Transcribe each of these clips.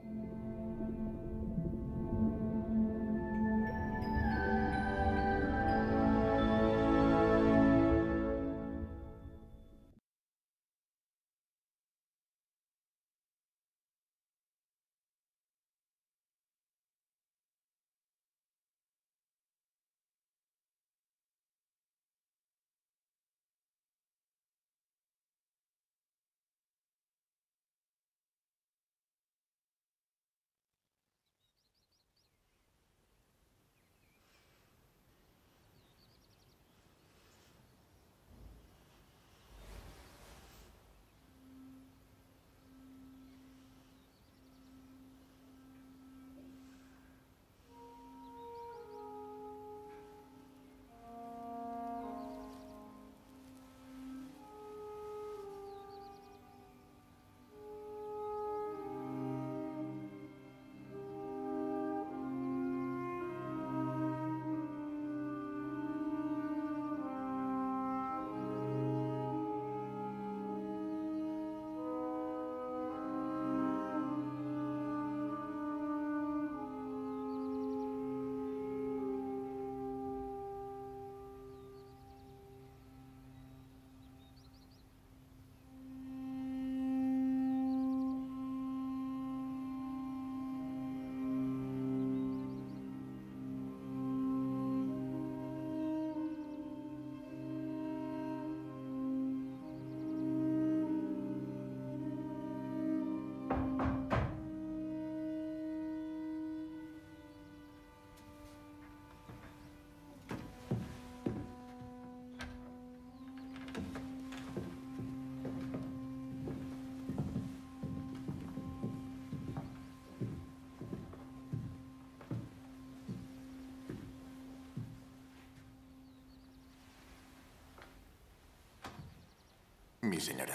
Mi señora,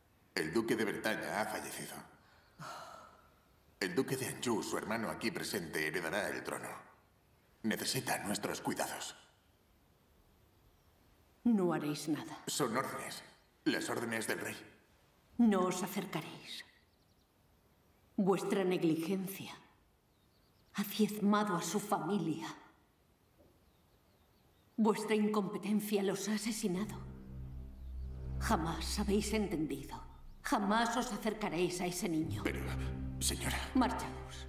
el duque de Bretaña ha fallecido. El duque de Anjou, su hermano aquí presente, heredará el trono. Necesita nuestros cuidados. No haréis nada. Son órdenes. Las órdenes del rey. No os acercaréis. Vuestra negligencia ha diezmado a su familia. Vuestra incompetencia los ha asesinado. Jamás habéis entendido. Jamás os acercaréis a ese niño. Pero, señora... Marchaos.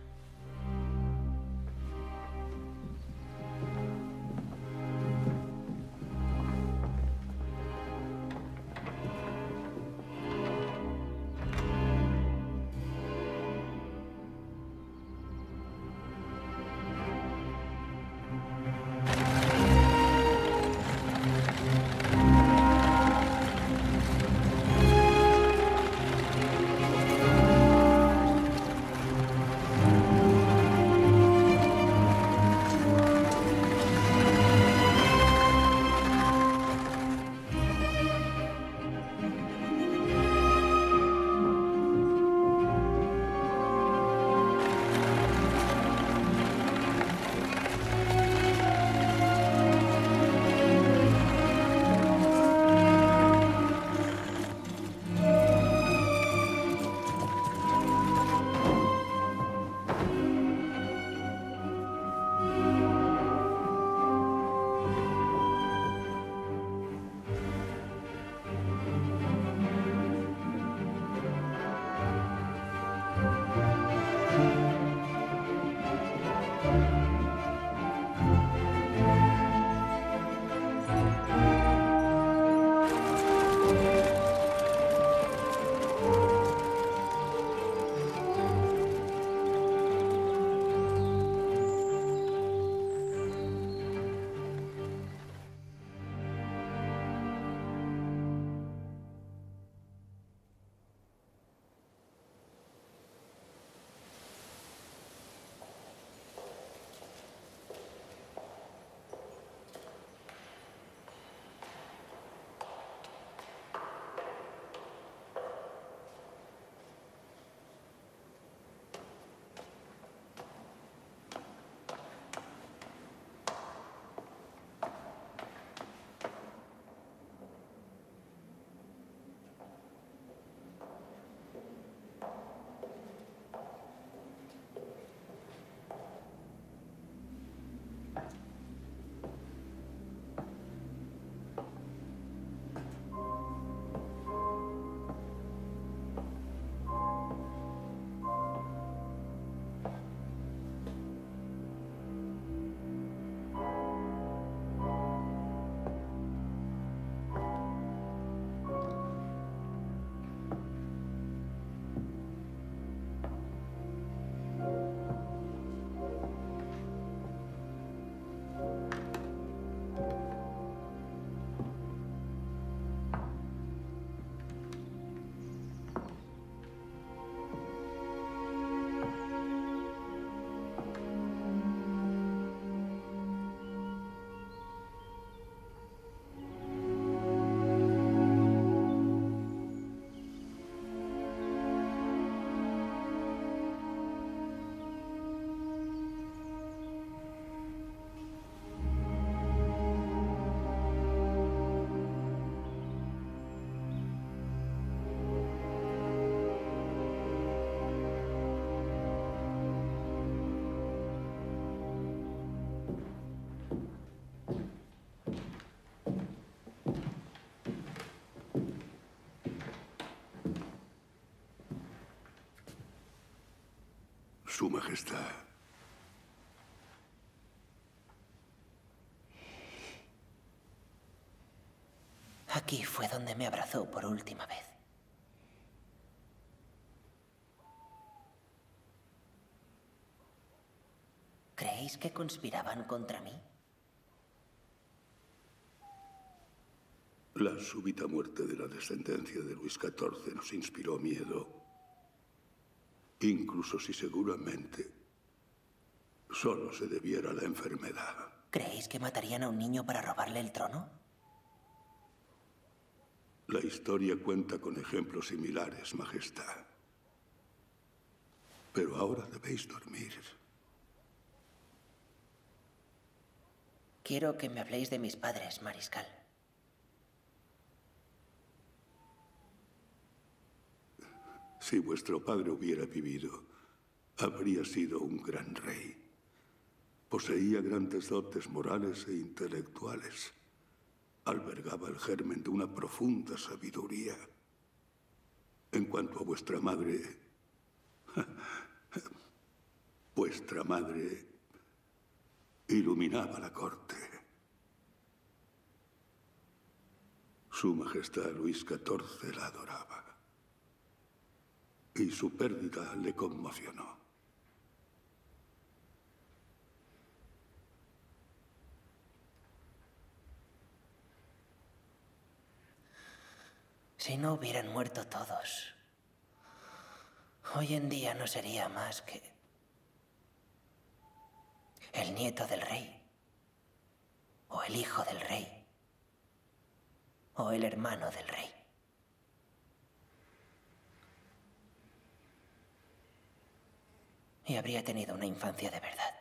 Su Majestad. Aquí fue donde me abrazó por última vez. ¿Creéis que conspiraban contra mí? La súbita muerte de la descendencia de Luis XIV nos inspiró miedo. Incluso si seguramente solo se debiera a la enfermedad. ¿Creéis que matarían a un niño para robarle el trono? La historia cuenta con ejemplos similares, Majestad. Pero ahora debéis dormir. Quiero que me habléis de mis padres, mariscal. Si vuestro padre hubiera vivido, habría sido un gran rey. Poseía grandes dotes morales e intelectuales. Albergaba el germen de una profunda sabiduría. En cuanto a vuestra madre iluminaba la corte. Su Majestad Luis XIV la adoraba. Y su pérdida le conmocionó. Si no hubieran muerto todos, hoy en día no sería más que el nieto del rey, o el hijo del rey, o el hermano del rey. Y habría tenido una infancia de verdad.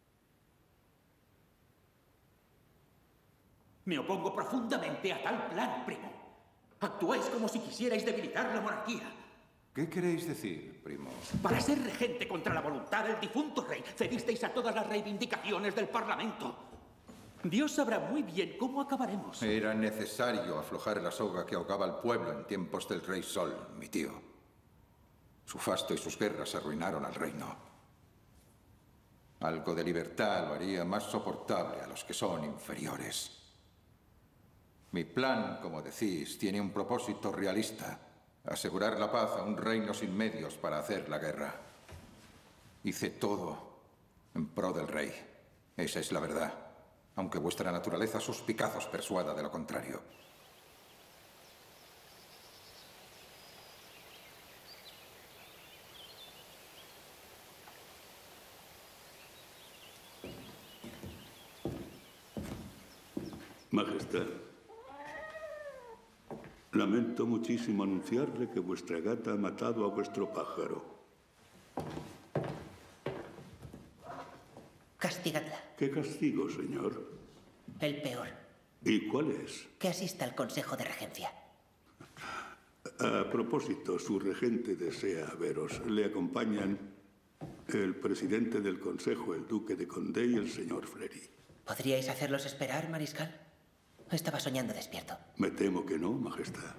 Me opongo profundamente a tal plan, primo. Actuáis como si quisierais debilitar la monarquía. ¿Qué queréis decir, primo? Para ser regente contra la voluntad del difunto rey, cedisteis a todas las reivindicaciones del Parlamento. Dios sabrá muy bien cómo acabaremos. Era necesario aflojar la soga que ahogaba al pueblo en tiempos del Rey Sol, mi tío. Su fasto y sus guerras arruinaron al reino. Algo de libertad lo haría más soportable a los que son inferiores. Mi plan, como decís, tiene un propósito realista. Asegurar la paz a un reino sin medios para hacer la guerra. Hice todo en pro del rey. Esa es la verdad. Aunque vuestra naturaleza suspicaz os persuada de lo contrario. Majestad, lamento muchísimo anunciarle que vuestra gata ha matado a vuestro pájaro. Castigadla. ¿Qué castigo, señor? El peor. ¿Y cuál es? Que asista al Consejo de Regencia. A propósito, su regente desea veros. Le acompañan el presidente del Consejo, el duque de Condé, y el señor Fleury. ¿Podríais hacerlos esperar, mariscal? Estaba soñando despierto. Me temo que no, Majestad.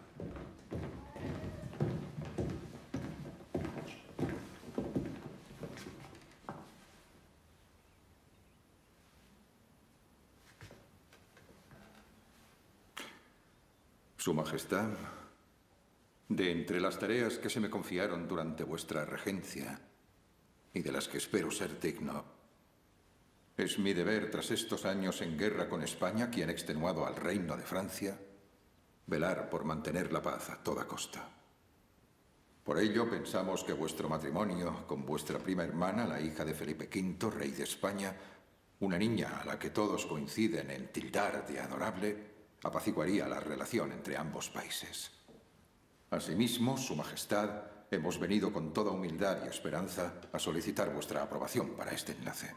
Su Majestad, de entre las tareas que se me confiaron durante vuestra regencia y de las que espero ser digno, es mi deber, tras estos años en guerra con España, quien ha extenuado al Reino de Francia, velar por mantener la paz a toda costa. Por ello, pensamos que vuestro matrimonio con vuestra prima hermana, la hija de Felipe V, rey de España, una niña a la que todos coinciden en tildar de adorable, apaciguaría la relación entre ambos países. Asimismo, Su Majestad, hemos venido con toda humildad y esperanza a solicitar vuestra aprobación para este enlace.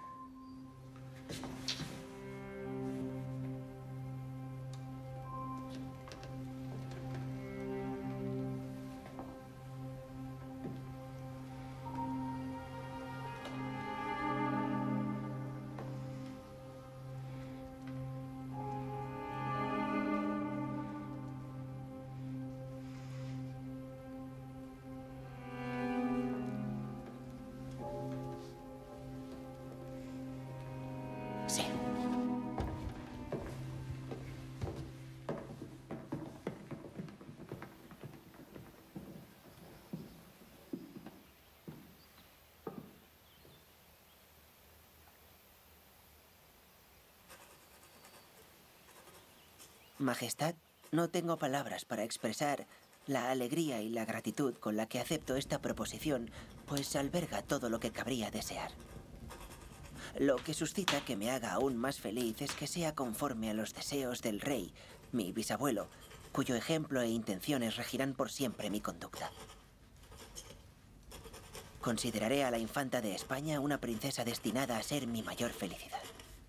Sí. Majestad, no tengo palabras para expresar la alegría y la gratitud con la que acepto esta proposición, pues alberga todo lo que cabría desear. Lo que suscita que me haga aún más feliz es que sea conforme a los deseos del rey, mi bisabuelo, cuyo ejemplo e intenciones regirán por siempre mi conducta. Consideraré a la infanta de España una princesa destinada a ser mi mayor felicidad.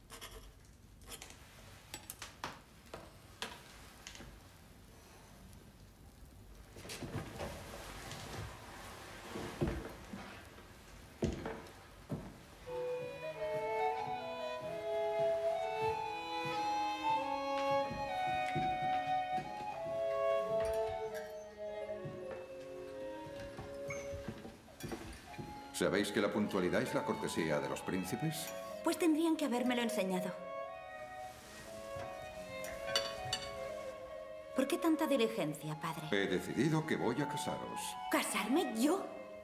¿Sabéis que la puntualidad es la cortesía de los príncipes? Pues tendrían que habérmelo enseñado. ¿Por qué tanta diligencia, padre? He decidido que voy a casaros. ¿Casarme yo?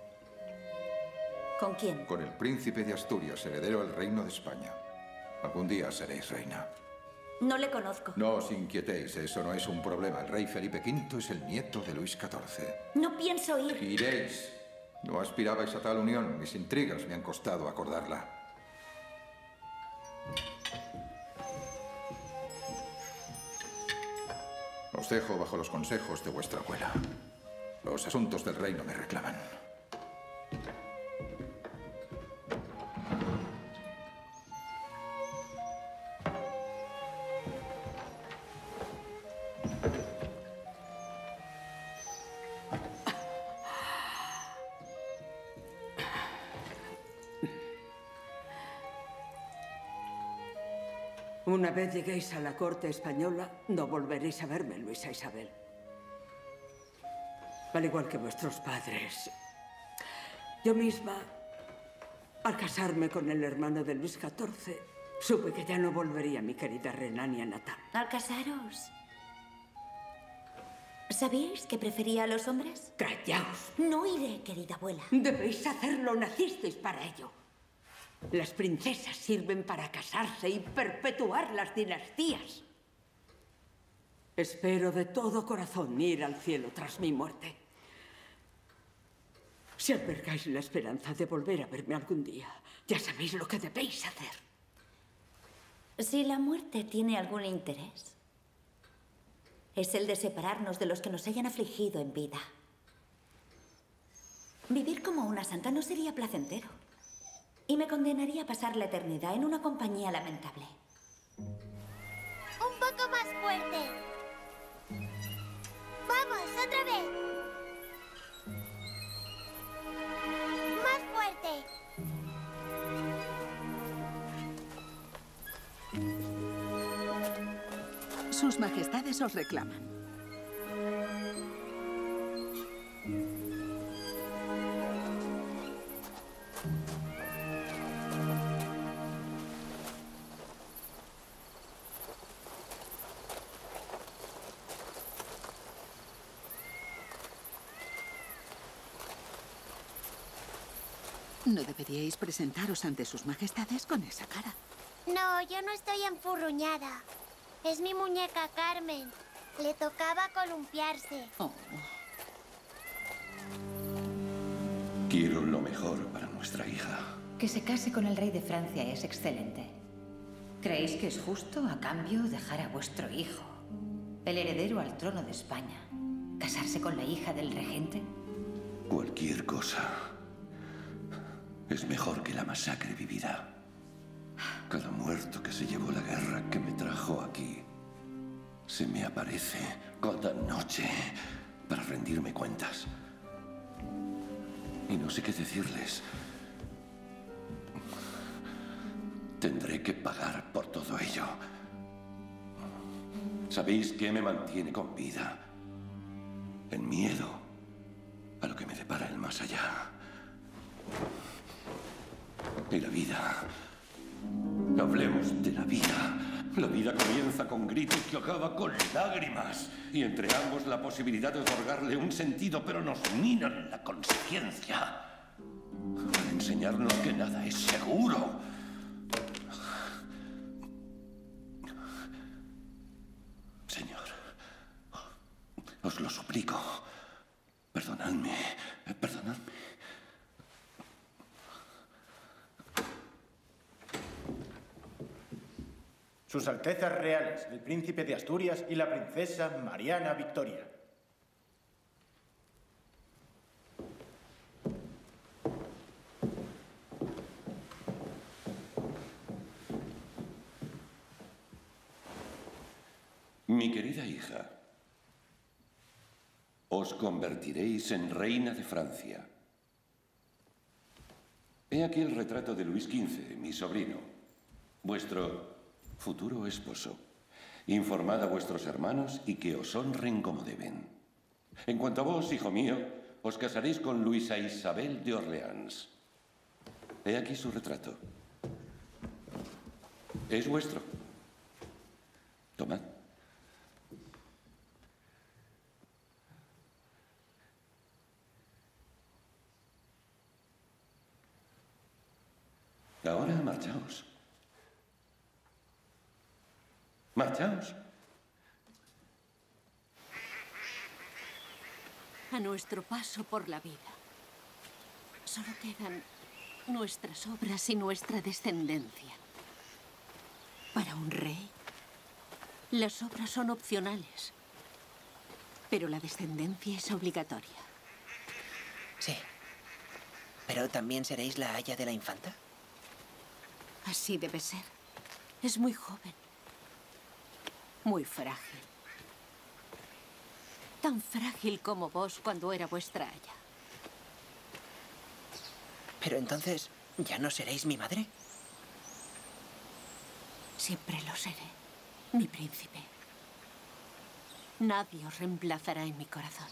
¿Con quién? Con el príncipe de Asturias, heredero al reino de España. Algún día seréis reina. No le conozco. No os inquietéis, eso no es un problema. El rey Felipe V es el nieto de Luis XIV. No pienso ir. Iréis. No aspirabais a tal unión. Mis intrigas me han costado acordarla. Os dejo bajo los consejos de vuestra abuela. Los asuntos del reino me reclaman. Una vez lleguéis a la corte española, no volveréis a verme, Luisa Isabel. Al igual que vuestros padres. Yo misma, al casarme con el hermano de Luis XIV, supe que ya no volvería a mi querida Renania natal. ¿Al casaros? ¿Sabíais que prefería a los hombres? ¡Callaos! No iré, querida abuela. Debéis hacerlo, nacisteis para ello. Las princesas sirven para casarse y perpetuar las dinastías. Espero de todo corazón ir al cielo tras mi muerte. Si albergáis la esperanza de volver a verme algún día, ya sabéis lo que debéis hacer. Si la muerte tiene algún interés, es el de separarnos de los que nos hayan afligido en vida. Vivir como una santa no sería placentero. Y me condenaría a pasar la eternidad en una compañía lamentable. Un poco más fuerte. Vamos, otra vez. Más fuerte. Sus majestades os reclaman. No deberíais presentaros ante sus majestades con esa cara. No, yo no estoy enfurruñada. Es mi muñeca Carmen. Le tocaba columpiarse. Oh. Quiero lo mejor para nuestra hija. Que se case con el rey de Francia es excelente. ¿Creéis que es justo, a cambio, dejar a vuestro hijo, el heredero al trono de España, casarse con la hija del regente? Cualquier cosa es mejor que la masacre vivida. Cada muerto que se llevó la guerra que me trajo aquí se me aparece cada noche para rendirme cuentas. Y no sé qué decirles. Tendré que pagar por todo ello. ¿Sabéis qué me mantiene con vida? El miedo a lo que me depara el más allá. Y la vida. Hablemos de la vida. La vida comienza con gritos que acaba con lágrimas. Y entre ambos la posibilidad de otorgarle un sentido, pero nos minan la conciencia. Para enseñarnos que nada es seguro. Señor, os lo suplico. Perdonadme, perdonadme. Sus Altezas Reales, el Príncipe de Asturias y la Princesa Mariana Victoria. Mi querida hija, os convertiréis en reina de Francia. He aquí el retrato de Luis XV, mi sobrino, vuestro futuro esposo. Informad a vuestros hermanos y que os honren como deben. En cuanto a vos, hijo mío, os casaréis con Luisa Isabel de Orleans. He aquí su retrato. Es vuestro. Tomad. Ahora marchaos. Marchaos. A nuestro paso por la vida, solo quedan nuestras obras y nuestra descendencia. Para un rey, las obras son opcionales, pero la descendencia es obligatoria. Sí. ¿Pero también seréis la aya de la infanta? Así debe ser. Es muy joven. Muy frágil. Tan frágil como vos cuando era vuestra aya. Pero entonces, ¿ya no seréis mi madre? Siempre lo seré, mi príncipe. Nadie os reemplazará en mi corazón.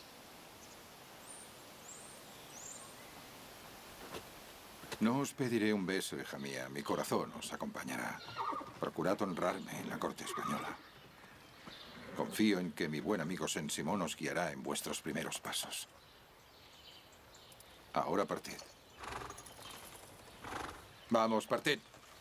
No os pediré un beso, hija mía. Mi corazón os acompañará. Procurad honrarme en la corte española. Confío en que mi buen amigo Saint-Simon os guiará en vuestros primeros pasos. Ahora partid. Vamos, partid.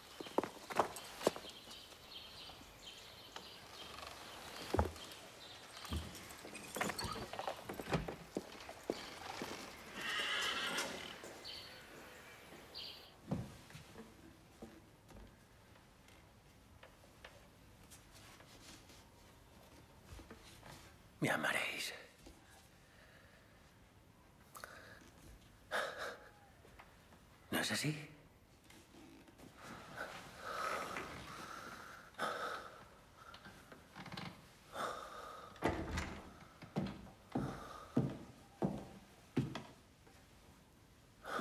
Me amaréis. ¿No es así?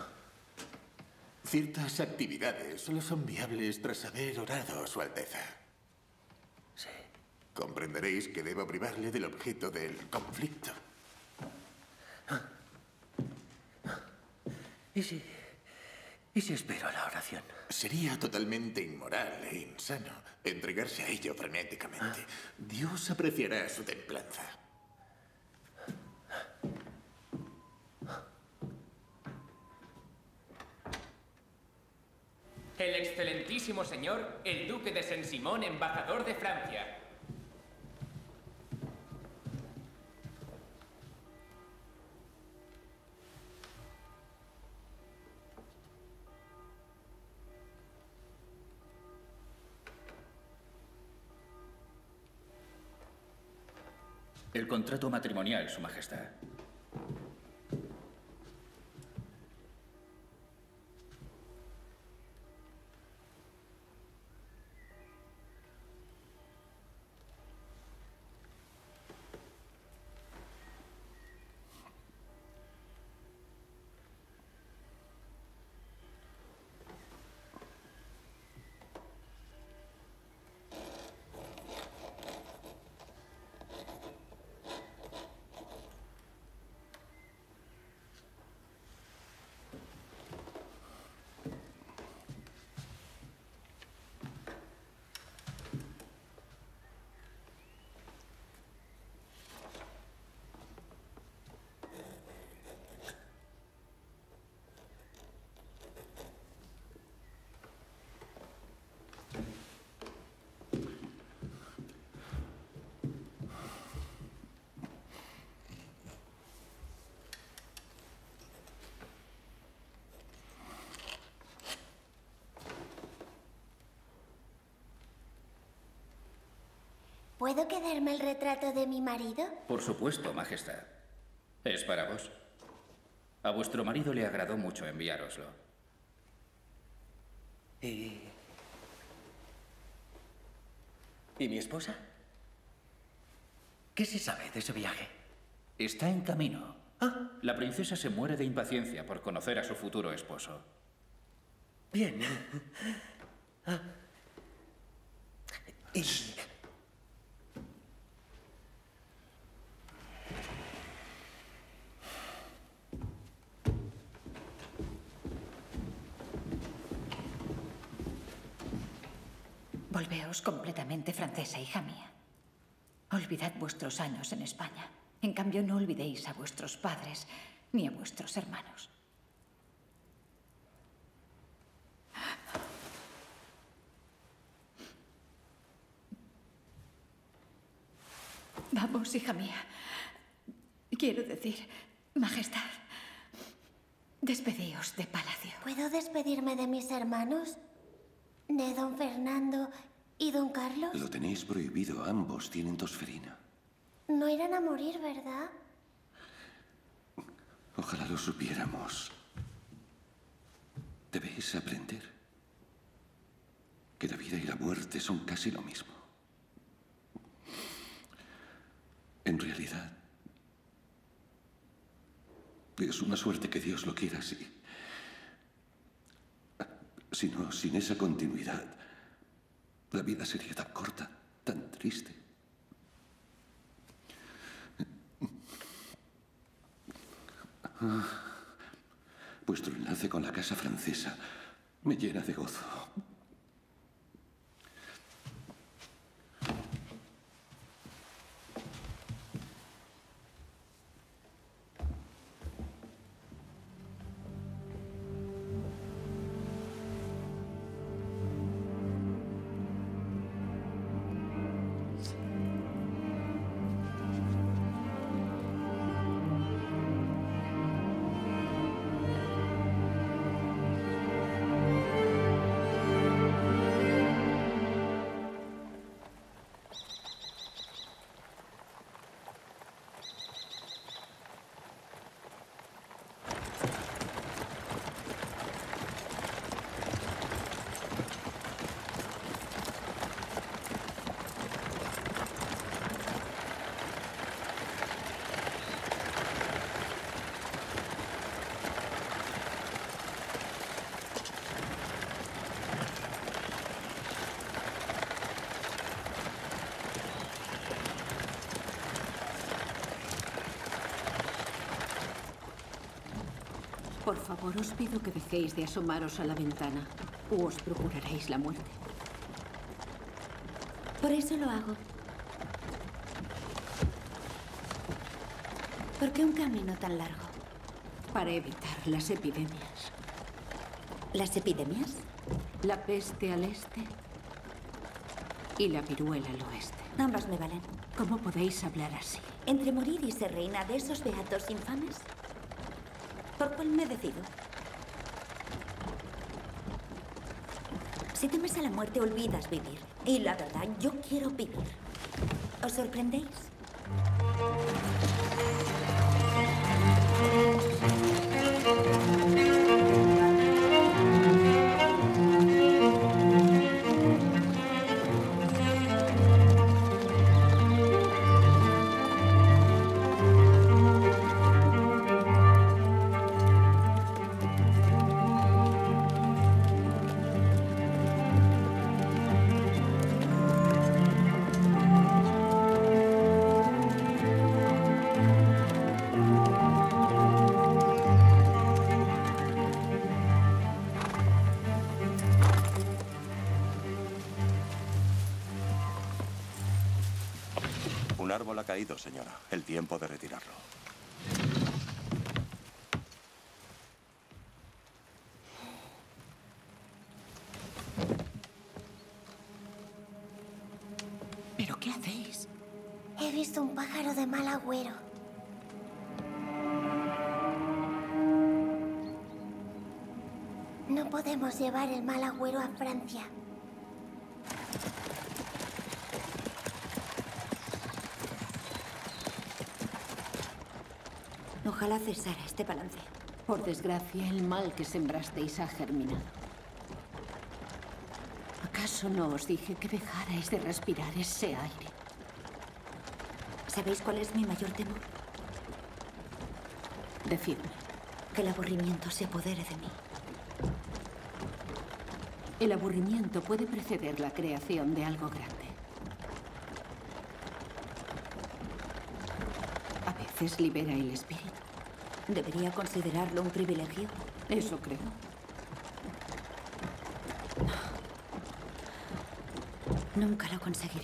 Ciertas actividades solo son viables tras haber orado a Su Alteza. comprenderéis que debo privarle del objeto del conflicto. ¿Y si espero la oración? Sería totalmente inmoral e insano entregarse a ello frenéticamente. Dios apreciará su templanza. El excelentísimo señor, el duque de Saint-Simon, embajador de Francia. El contrato matrimonial, Su Majestad. ¿Puedo quedarme el retrato de mi marido? Por supuesto, Majestad. Es para vos. A vuestro marido le agradó mucho enviároslo. ¿Y mi esposa? ¿Qué se sabe de su viaje? Está en camino. La princesa se muere de impaciencia por conocer a su futuro esposo. Bien. Y... Volveos completamente francesa, hija mía. Olvidad vuestros años en España. En cambio, no olvidéis a vuestros padres ni a vuestros hermanos. Vamos, hija mía. Quiero decir, Majestad, despedíos de palacio. ¿Puedo despedirme de mis hermanos? ¿De don Fernando y don Carlos? Lo tenéis prohibido. Ambos tienen tosferina. No irán a morir, ¿verdad? Ojalá lo supiéramos. Debéis aprender que la vida y la muerte son casi lo mismo. En realidad, es una suerte que Dios lo quiera así. Si no, sin esa continuidad, la vida sería tan corta, tan triste. Vuestro enlace con la casa francesa me llena de gozo. favor, os pido que dejéis de asomaros a la ventana o os procuraréis la muerte. Por eso lo hago. ¿Por qué un camino tan largo? Para evitar las epidemias. ¿Las epidemias? La peste al este y la viruela al oeste. Ambas me valen. ¿Cómo podéis hablar así? Entre morir y ser reina de esos beatos infames, ¿por cuál me decido? Si temes a la muerte, olvidas vivir. Y la verdad, yo quiero vivir. ¿Os sorprendéis? Un árbol ha caído, señora. El tiempo de retirarlo. ¿Pero qué hacéis? He visto un pájaro de mal agüero. No podemos llevar el mal agüero a Francia. Ojalá cesara este balance. Por desgracia, el mal que sembrasteis ha germinado. ¿Acaso no os dije que dejarais de respirar ese aire? ¿Sabéis cuál es mi mayor temor? Decidme. Que el aburrimiento se apodere de mí. El aburrimiento puede preceder la creación de algo grande. A veces libera el espíritu. ¿Debería considerarlo un privilegio? Eso creo. Nunca lo conseguiré.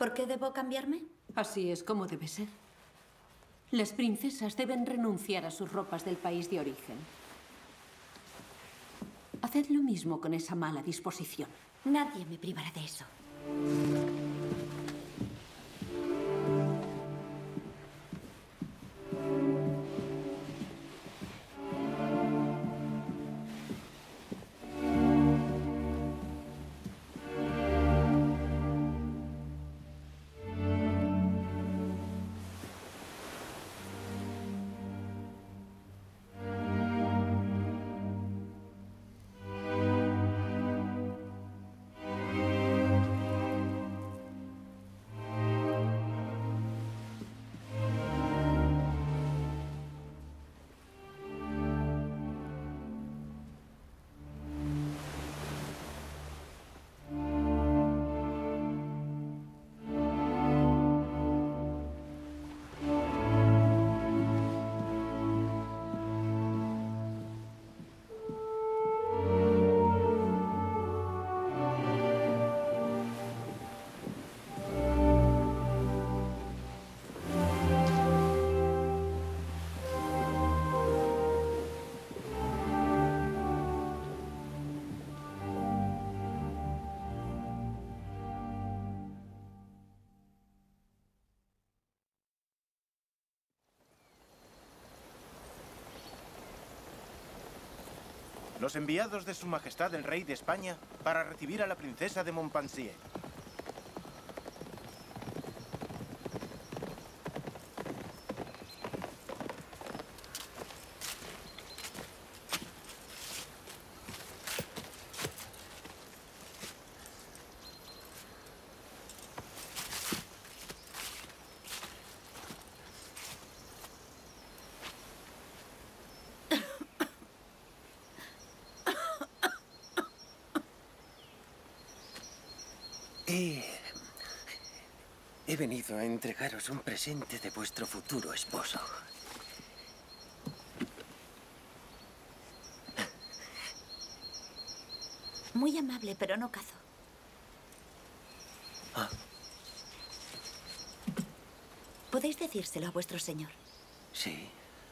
¿Por qué debo cambiarme? Así es como debe ser. Las princesas deben renunciar a sus ropas del país de origen. Haced lo mismo con esa mala disposición. Nadie me privará de eso. Los enviados de Su Majestad el Rey de España para recibir a la princesa de Montpensier. He venido a entregaros un presente de vuestro futuro esposo. Muy amable, pero no cazo. Ah. Podéis decírselo a vuestro señor. Sí.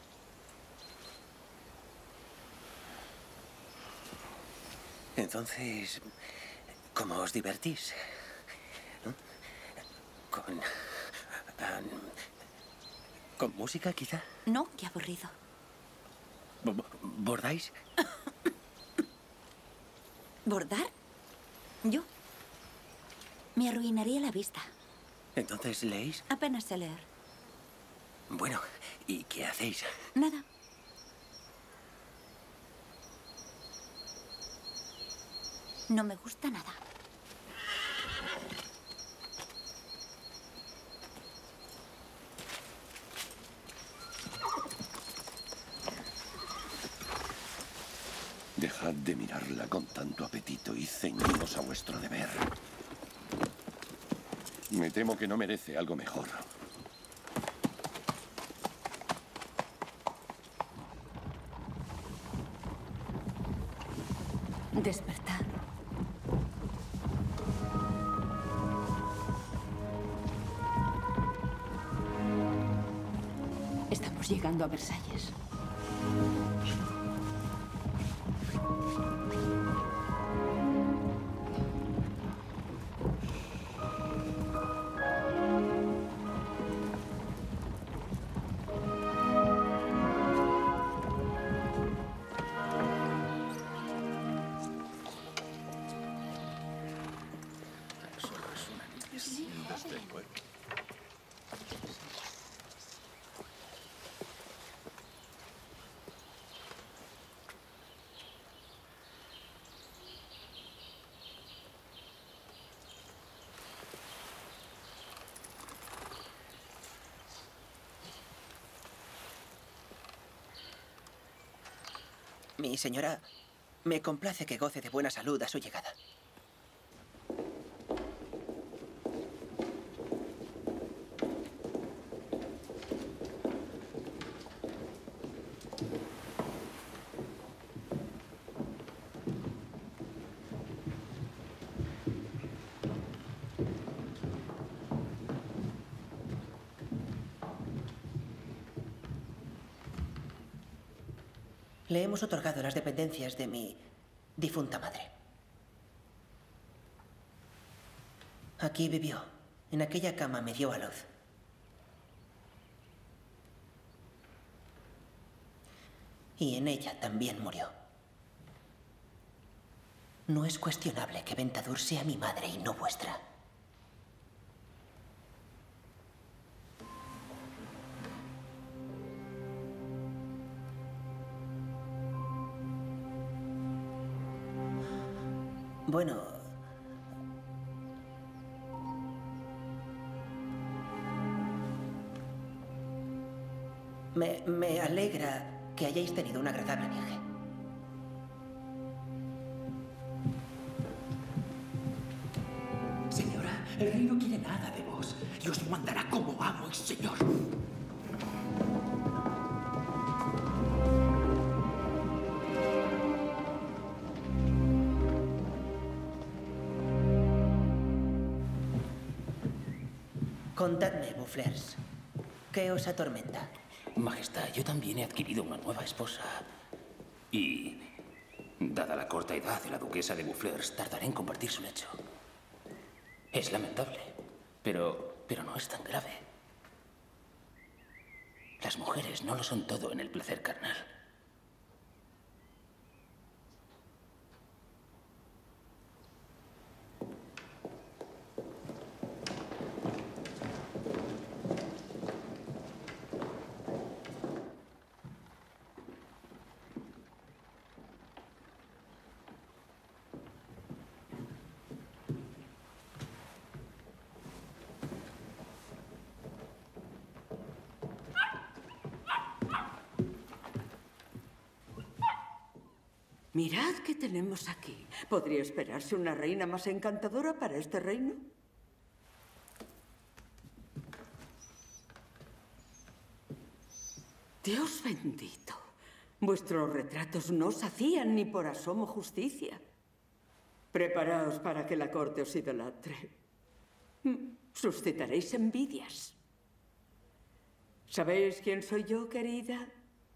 Entonces, ¿cómo os divertís? ¿Con música, quizá? No, qué aburrido. ¿Bordáis? ¿Bordar? Yo. Me arruinaría la vista. ¿Entonces leéis? Apenas sé leer. Bueno, ¿y qué hacéis? Nada. No me gusta nada. Dejad de mirarla con tanto apetito y ceñidos a vuestro deber. Me temo que no merece algo mejor. Despertad. Estamos llegando a Versalles. Mi señora, me complace que goce de buena salud a su llegada. Le hemos otorgado las dependencias de mi difunta madre. Aquí vivió. En aquella cama me dio a luz. Y en ella también murió. No es cuestionable que Ventadour sea mi madre y no vuestra. Bueno... Me alegra que hayáis tenido un agradable viaje. Señora, el rey no quiere nada de vos y os mandará como amo y señor. Contadme, Boufflers, ¿qué os atormenta? Majestad, yo también he adquirido una nueva esposa. Y, dada la corta edad de la duquesa de Boufflers, tardaré en compartir su lecho. Es lamentable, pero no es tan grave. Las mujeres no lo son todo en el placer carnal. Mirad qué tenemos aquí. ¿Podría esperarse una reina más encantadora para este reino? Dios bendito. Vuestros retratos no os hacían ni por asomo justicia. Preparaos para que la corte os idolatre. Suscitaréis envidias. ¿Sabéis quién soy yo, querida?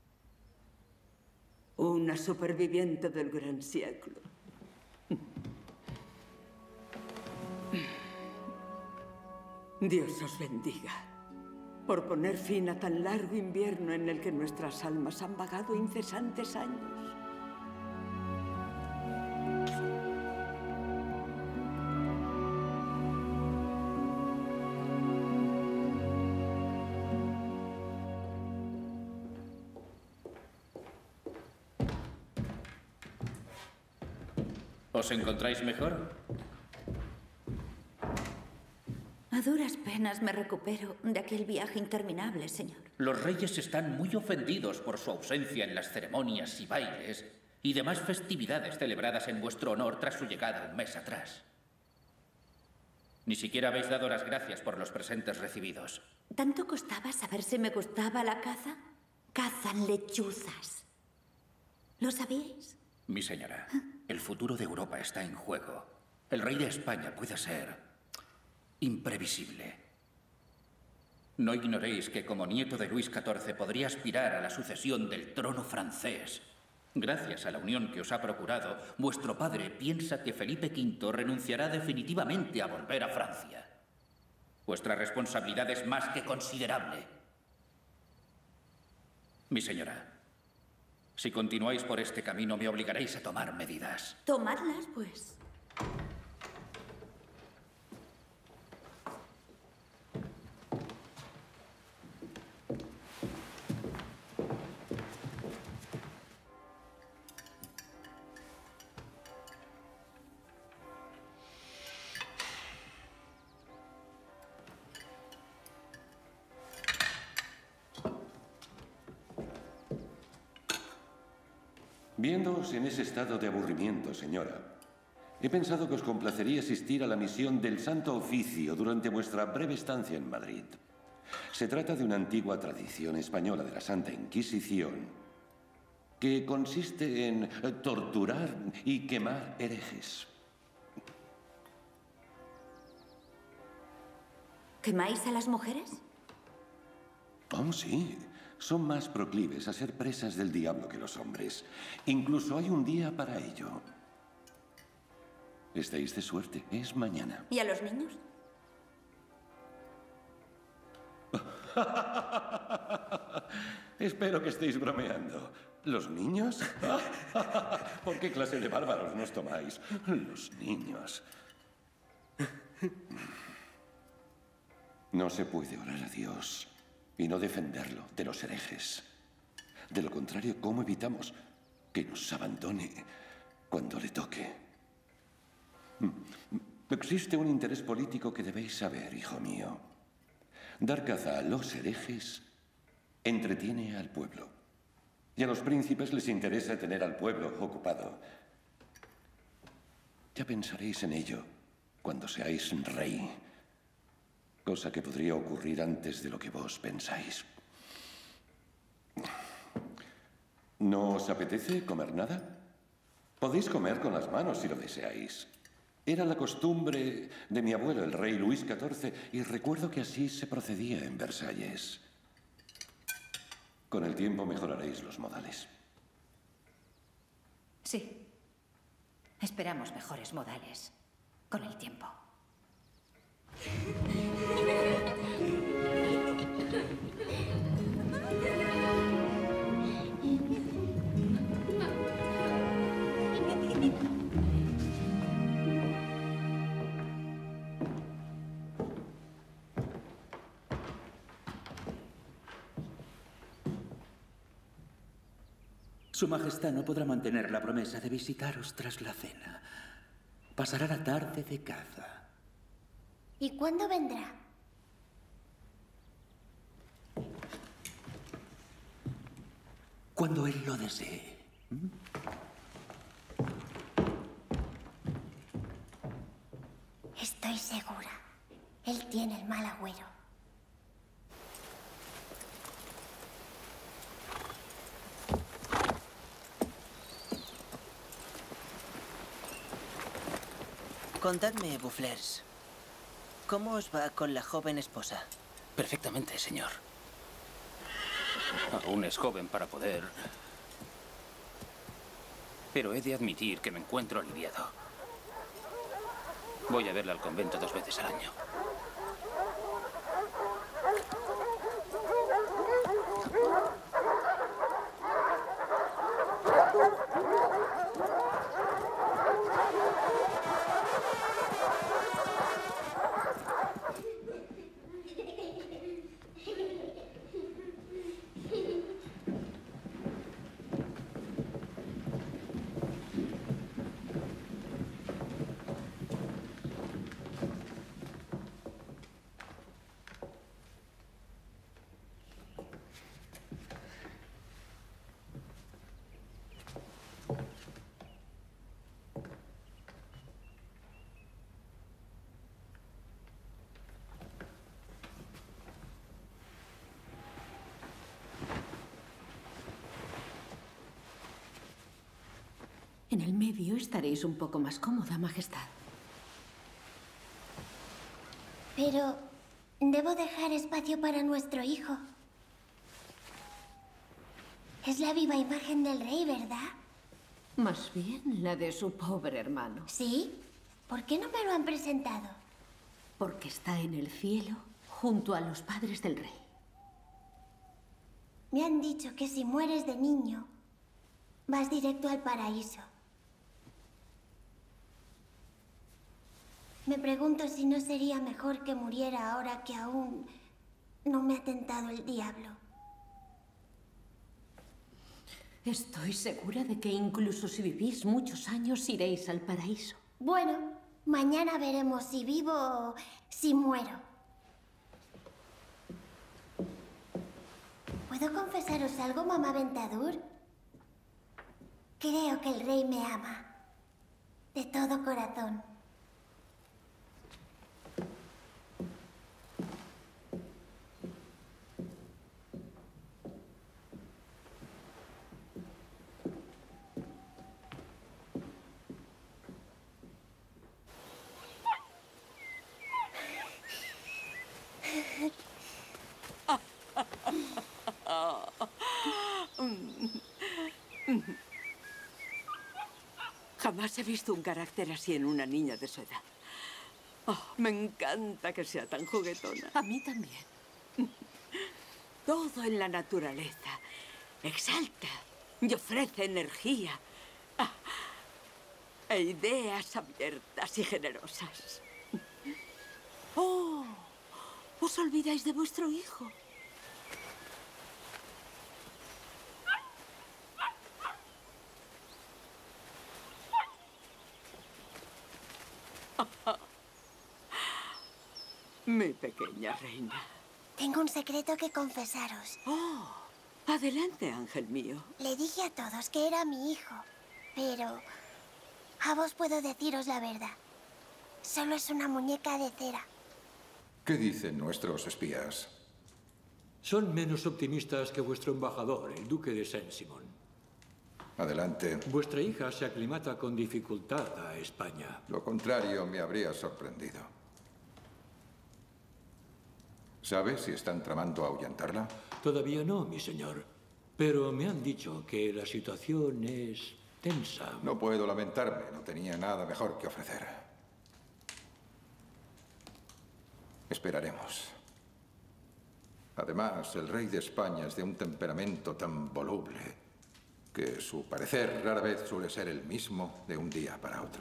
Una superviviente del gran siglo. Dios os bendiga por poner fin a tan largo invierno en el que nuestras almas han vagado incesantes años. ¿Os encontráis mejor? A duras penas me recupero de aquel viaje interminable, señor. Los reyes están muy ofendidos por su ausencia en las ceremonias y bailes y demás festividades celebradas en vuestro honor tras su llegada un mes atrás. Ni siquiera habéis dado las gracias por los presentes recibidos. ¿Tanto costaba saber si me gustaba la caza? Cazan lechuzas. ¿Lo sabíais? Mi señora, el futuro de Europa está en juego. El rey de España puede ser imprevisible. No ignoréis que como nieto de Luis XIV podría aspirar a la sucesión del trono francés. Gracias a la unión que os ha procurado, vuestro padre piensa que Felipe V renunciará definitivamente a volver a Francia. Vuestra responsabilidad es más que considerable. Mi señora, si continuáis por este camino, me obligaréis a tomar medidas. Tomadlas, pues. Viéndoos en ese estado de aburrimiento, señora, he pensado que os complacería asistir a la misión del Santo Oficio durante vuestra breve estancia en Madrid. Se trata de una antigua tradición española de la Santa Inquisición que consiste en torturar y quemar herejes. ¿Quemáis a las mujeres? Oh, sí. son más proclives a ser presas del diablo que los hombres. Incluso hay un día para ello. Estáis de suerte, es mañana. ¿Y a los niños? Espero que estéis bromeando. ¿Los niños? ¿Por qué clase de bárbaros nos tomáis? Los niños. No se puede orar a Dios y no defenderlo de los herejes. De lo contrario, ¿cómo evitamos que nos abandone cuando le toque? Existe un interés político que debéis saber, hijo mío. Dar caza a los herejes entretiene al pueblo. Y a los príncipes les interesa tener al pueblo ocupado. Ya pensaréis en ello cuando seáis rey. Cosa que podría ocurrir antes de lo que vos pensáis. ¿No os apetece comer nada? Podéis comer con las manos si lo deseáis. Era la costumbre de mi abuelo, el rey Luis XIV, y recuerdo que así se procedía en Versalles. Con el tiempo mejoraréis los modales. Sí. Esperamos mejores modales con el tiempo. Su Majestad no podrá mantener la promesa de visitaros tras la cena. Pasará la tarde de caza. ¿Y cuándo vendrá? Cuando él lo desee. Estoy segura. Él tiene el mal agüero. Contadme, Boufflers, ¿cómo os va con la joven esposa? Perfectamente, señor. Aún es joven para poder... Pero he de admitir que me encuentro aliviado. Voy a verla al convento 2 veces al año. En el medio estaréis un poco más cómoda, Majestad. Pero debo dejar espacio para nuestro hijo. Es la viva imagen del rey, ¿verdad? Más bien la de su pobre hermano. ¿Sí? ¿Por qué no me lo han presentado? Porque está en el cielo junto a los padres del rey. Me han dicho que si mueres de niño, vas directo al paraíso. Me pregunto si no sería mejor que muriera ahora que aún no me ha tentado el diablo. Estoy segura de que incluso si vivís muchos años iréis al paraíso. Bueno, mañana veremos si vivo o si muero. ¿Puedo confesaros algo, mamá Ventadour? Creo que el rey me ama. De todo corazón. Jamás he visto un carácter así en una niña de su edad. Oh, me encanta que sea tan juguetona. A mí también. Todo en la naturaleza exalta y ofrece energía. E ideas abiertas y generosas. ¡Oh! ¿Os olvidáis de vuestro hijo? Mi pequeña reina. Tengo un secreto que confesaros. ¡Oh! Adelante, ángel mío. Le dije a todos que era mi hijo, pero a vos puedo deciros la verdad. Solo es una muñeca de cera. ¿Qué dicen nuestros espías? Son menos optimistas que vuestro embajador, el duque de Saint-Simon. Adelante. Vuestra hija se aclimata con dificultad a España. Lo contrario me habría sorprendido. ¿Sabes si están tramando ahuyentarla? Todavía no, mi señor. Pero me han dicho que la situación es tensa. No puedo lamentarme. No tenía nada mejor que ofrecer. Esperaremos. Además, el rey de España es de un temperamento tan voluble que su parecer rara vez suele ser el mismo de un día para otro.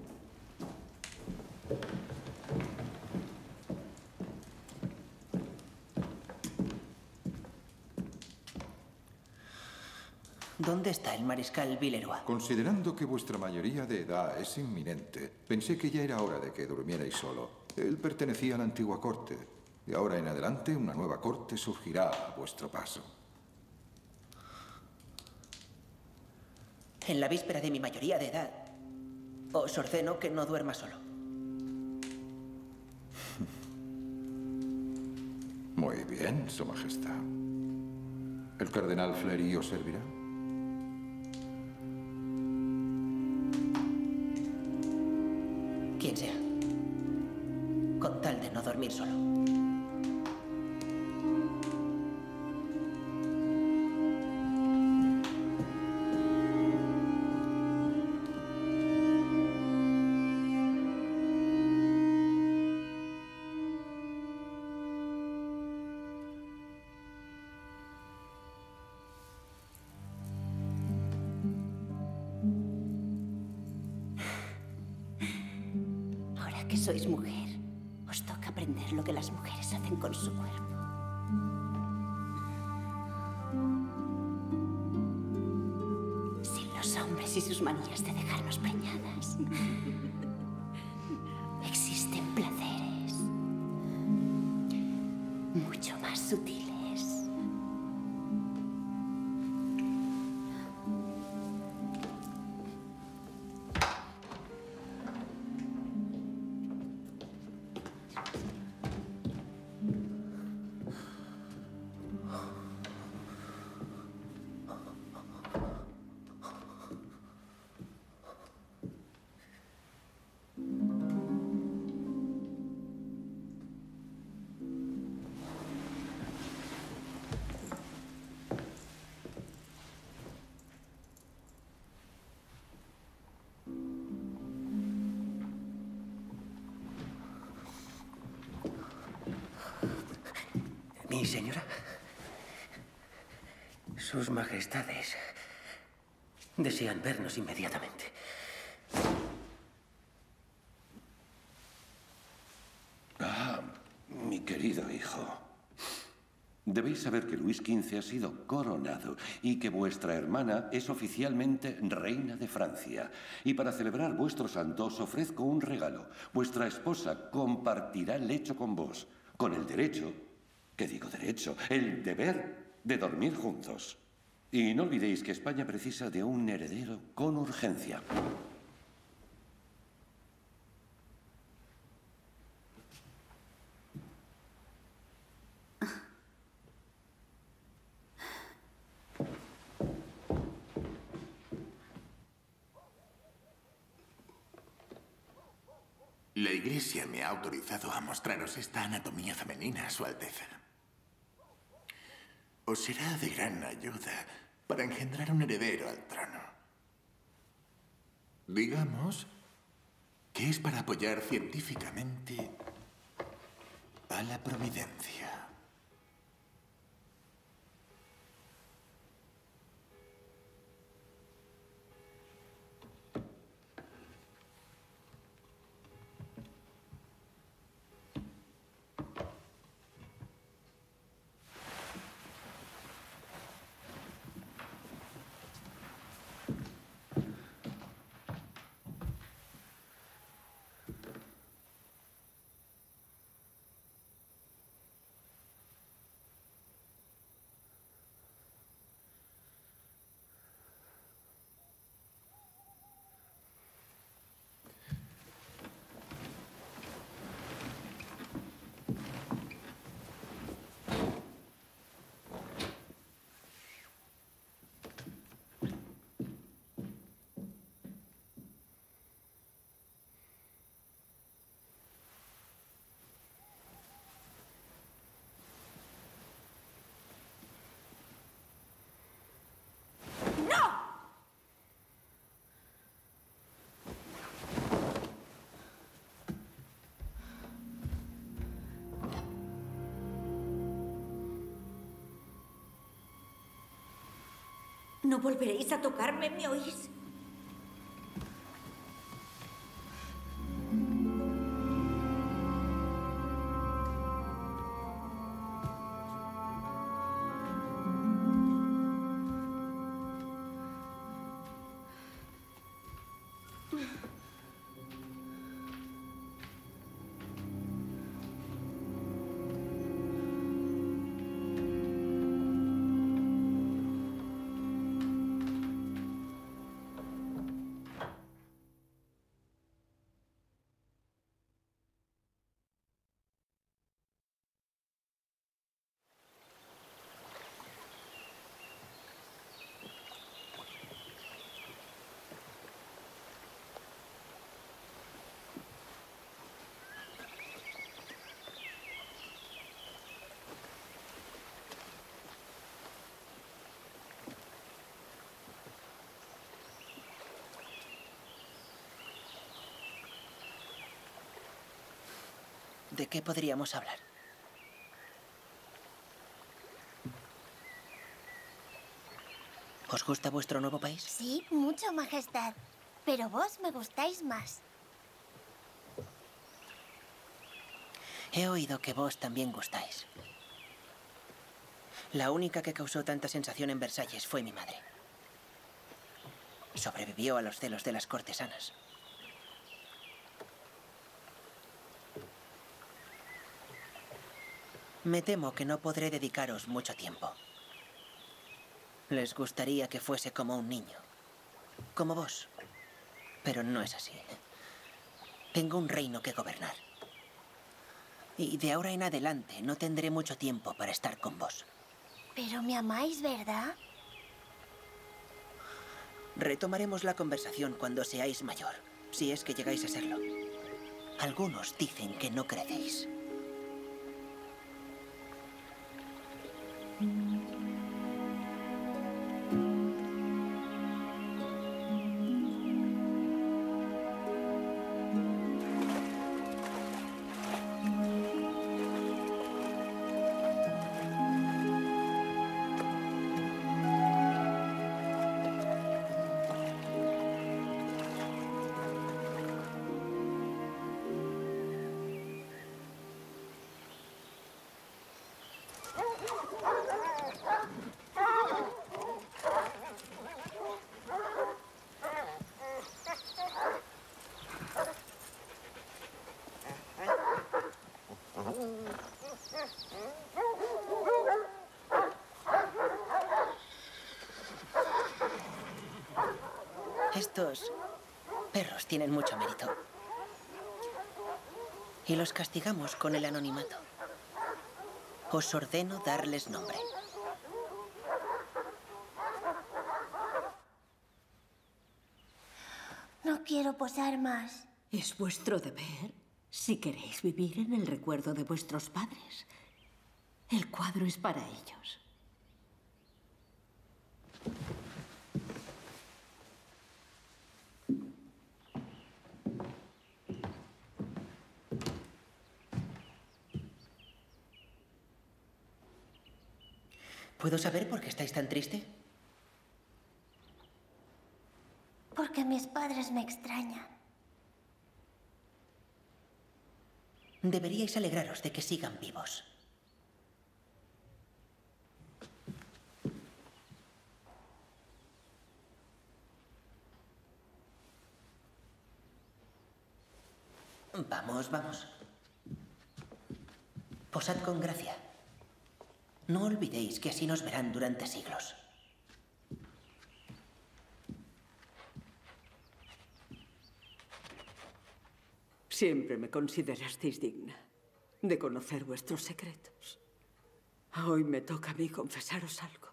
¿Dónde está el mariscal Villeroy? Considerando que vuestra mayoría de edad es inminente, pensé que ya era hora de que durmierais solo. Él pertenecía a la antigua corte. De ahora en adelante, una nueva corte surgirá a vuestro paso. En la víspera de mi mayoría de edad, os ordeno que no duerma solo. Muy bien, Su Majestad. ¿El cardenal Fleury os servirá? Quien sea. Con tal de no dormir solo. Ahora que sois mujer, os toca aprender lo que las mujeres hacen con su cuerpo. Sin los hombres y sus manías de dejarnos preñadas. Existen placeres mucho más sutiles. Mi señora, sus majestades desean vernos inmediatamente. Ah, mi querido hijo. Debéis saber que Luis XV ha sido coronado y que vuestra hermana es oficialmente reina de Francia. Y para celebrar vuestro santo os ofrezco un regalo. Vuestra esposa compartirá el lecho con vos, con el derecho, ¿qué digo derecho? El deber de dormir juntos. Y no olvidéis que España precisa de un heredero con urgencia. La Iglesia me ha autorizado a mostraros esta anatomía femenina, Su Alteza. Os será de gran ayuda para engendrar un heredero al trono. Digamos que es para apoyar científicamente a la providencia. No volveréis a tocarme, ¿me oís? ¿De qué podríamos hablar? ¿Os gusta vuestro nuevo país? Sí, mucho, Majestad. Pero vos me gustáis más. He oído que vos también gustáis. La única que causó tanta sensación en Versalles fue mi madre. Sobrevivió a los celos de las cortesanas. Me temo que no podré dedicaros mucho tiempo. Les gustaría que fuese como un niño. Como vos. Pero no es así. Tengo un reino que gobernar. Y de ahora en adelante no tendré mucho tiempo para estar con vos. Pero me amáis, ¿verdad? Retomaremos la conversación cuando seáis mayor, si es que llegáis a serlo. Algunos dicen que no crecéis. Estos perros tienen mucho mérito. Y los castigamos con el anonimato. Os ordeno darles nombre. No quiero posar más. Es vuestro deber si queréis vivir en el recuerdo de vuestros padres. El cuadro es para ellos. ¿Puedo saber por qué estáis tan triste? Porque mis padres me extrañan. Deberíais alegraros de que sigan vivos. Vamos, vamos. Posad con gracia. No olvidéis que así nos verán durante siglos. Siempre me considerasteis digna de conocer vuestros secretos. Hoy me toca a mí confesaros algo.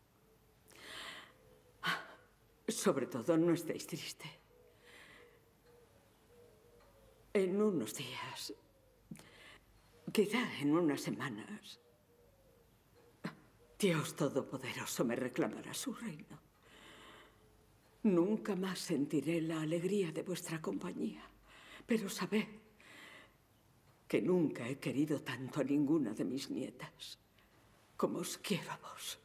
Sobre todo, no estéis triste. En unos días, quizá en unas semanas, Dios Todopoderoso me reclamará su reino. Nunca más sentiré la alegría de vuestra compañía, pero sabed que nunca he querido tanto a ninguna de mis nietas como os quiero a vos.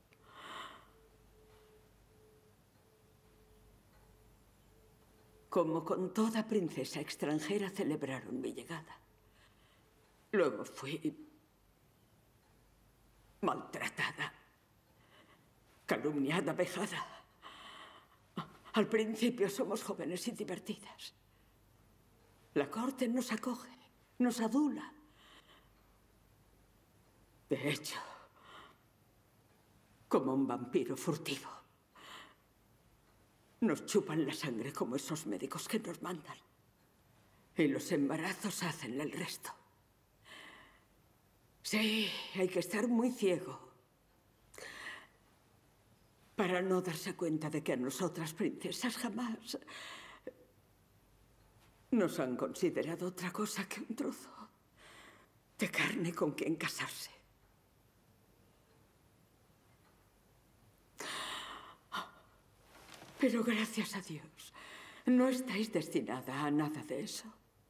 Como con toda princesa extranjera celebraron mi llegada. Luego fui maltratada, calumniada, vejada. Al principio somos jóvenes y divertidas. La corte nos acoge, nos adula. De hecho, como un vampiro furtivo. Nos chupan la sangre como esos médicos que nos mandan. Y los embarazos hacen el resto. Sí, hay que estar muy ciego para no darse cuenta de que a nosotras, princesas, jamás nos han considerado otra cosa que un trozo de carne con quien casarse. Pero gracias a Dios, no estáis destinada a nada de eso.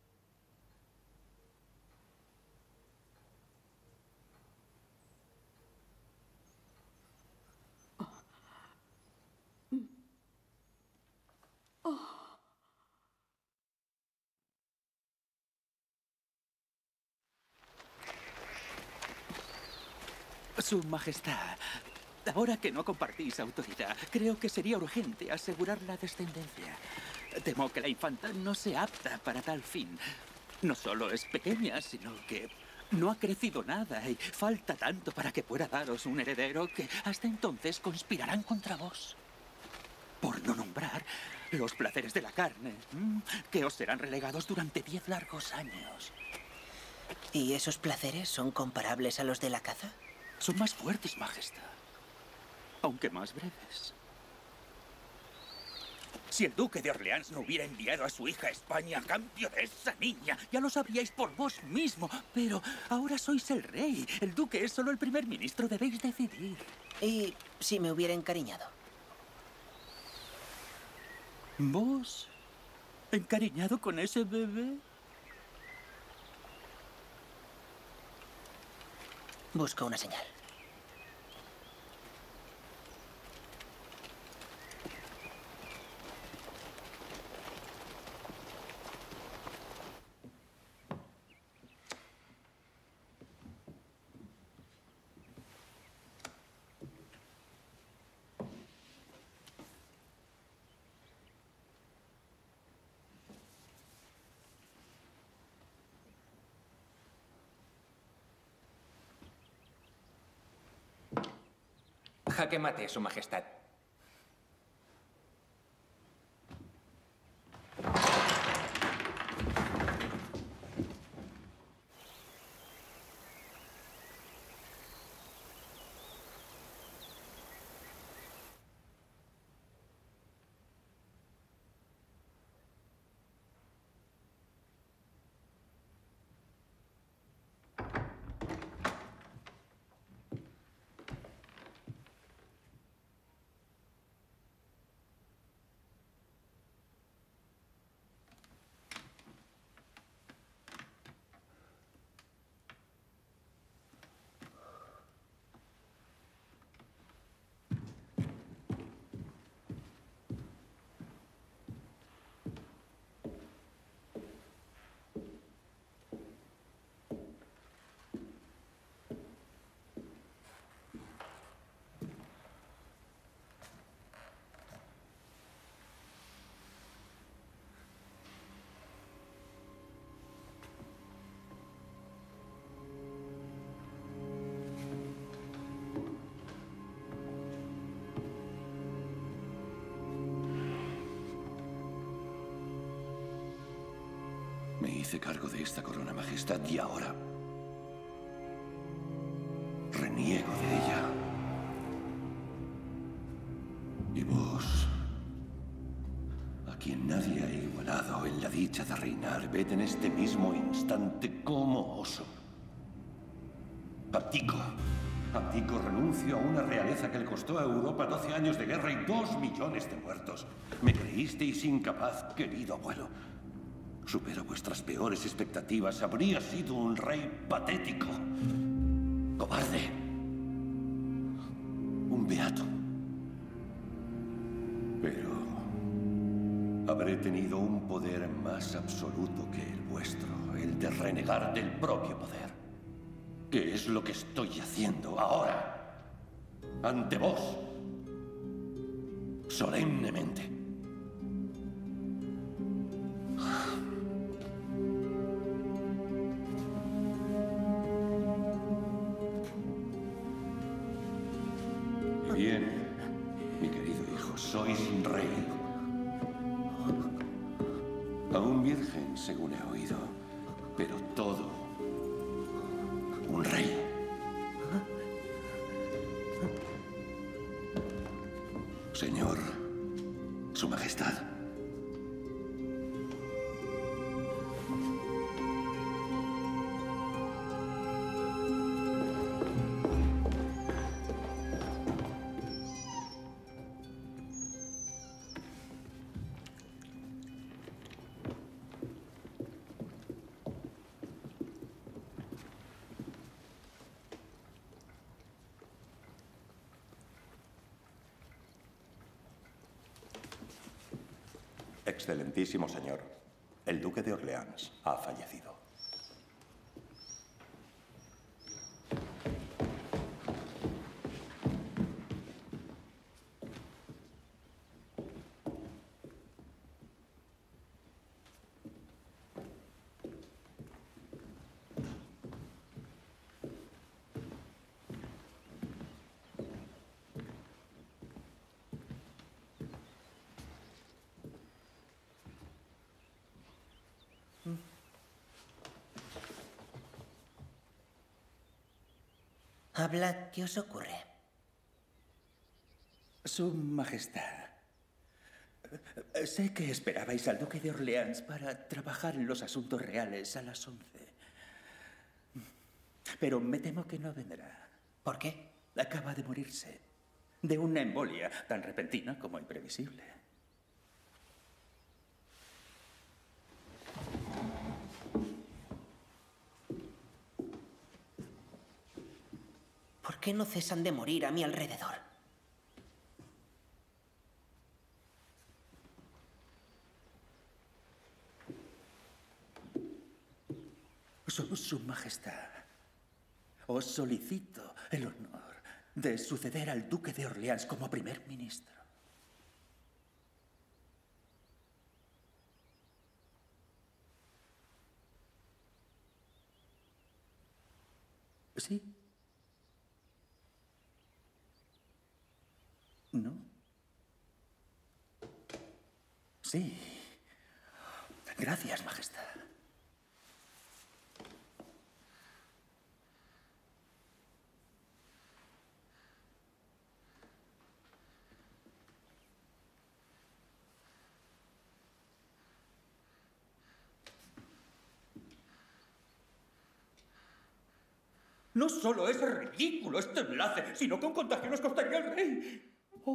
Su Majestad, ahora que no compartís autoridad, creo que sería urgente asegurar la descendencia. Temo que la infanta no sea apta para tal fin. No solo es pequeña, sino que no ha crecido nada y falta tanto para que pueda daros un heredero que hasta entonces conspirarán contra vos. Por no nombrar los placeres de la carne, que os serán relegados durante 10 largos años. ¿Y esos placeres son comparables a los de la caza? Son más fuertes, Majestad, aunque más breves. Si el duque de Orleans no hubiera enviado a su hija a España a cambio de esa niña, ya lo sabríais por vos mismo. Pero ahora sois el rey. El duque es solo el primer ministro. Debéis decidir. ¿Y si me hubiera encariñado? ¿Vos? ¿Encariñado con ese bebé? Busco una señal. Jaque mate, Su Majestad. Me hice cargo de esta corona, Majestad, y ahora reniego de ella. Y vos, a quien nadie ha igualado en la dicha de reinar, ved en este mismo instante como oso. Abdico. Abdico, renuncio a una realeza que le costó a Europa 12 años de guerra y 2 millones de muertos. Me creísteis incapaz, querido abuelo. Supero vuestras peores expectativas. Habría sido un rey patético. Cobarde. Un beato. Pero habré tenido un poder más absoluto que el vuestro, el de renegar del propio poder. ¿Qué es lo que estoy haciendo ahora? Ante vos. Solemnemente. Y bien, mi querido hijo, sois rey. Aún virgen, según he oído, pero todo un rey. Señor, Su Majestad. Excelentísimo señor, el duque de Orleans ha fallecido. Hablad, ¿qué os ocurre? Su Majestad, sé que esperabais al duque de Orleans para trabajar en los asuntos reales a las 11. Pero me temo que no vendrá. ¿Por qué? Acaba de morirse de una embolia tan repentina como imprevisible. ¿Por qué no cesan de morir a mi alrededor? Su Majestad, os solicito el honor de suceder al duque de Orleans como primer ministro. ¿Sí? ¿No? Sí. Gracias, Majestad. No solo es ridículo este enlace, sino que un contagio nos costaría al rey. Oh.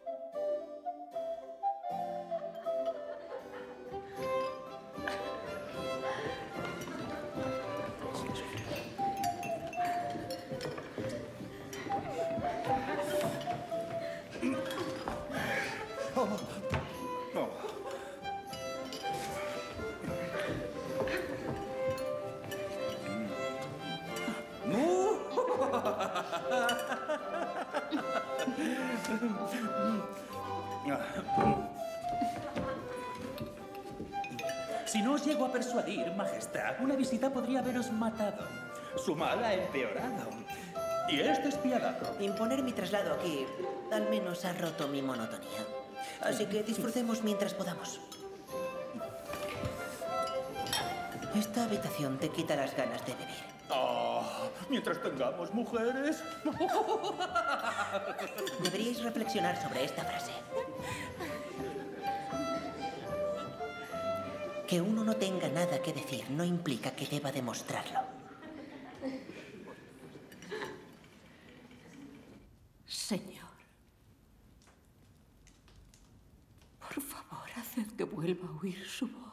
Si no os llego a persuadir, Majestad, una visita podría haberos matado. Su mal ha empeorado. Y es despiadado. Imponer mi traslado aquí al menos ha roto mi monotonía. Así que disfrutemos mientras podamos. Esta habitación te quita las ganas de vivir. Oh, mientras tengamos mujeres. Deberíais reflexionar sobre esta frase. Que uno no tenga nada que decir no implica que deba demostrarlo. Señor, por favor, haced que vuelva a oír su voz.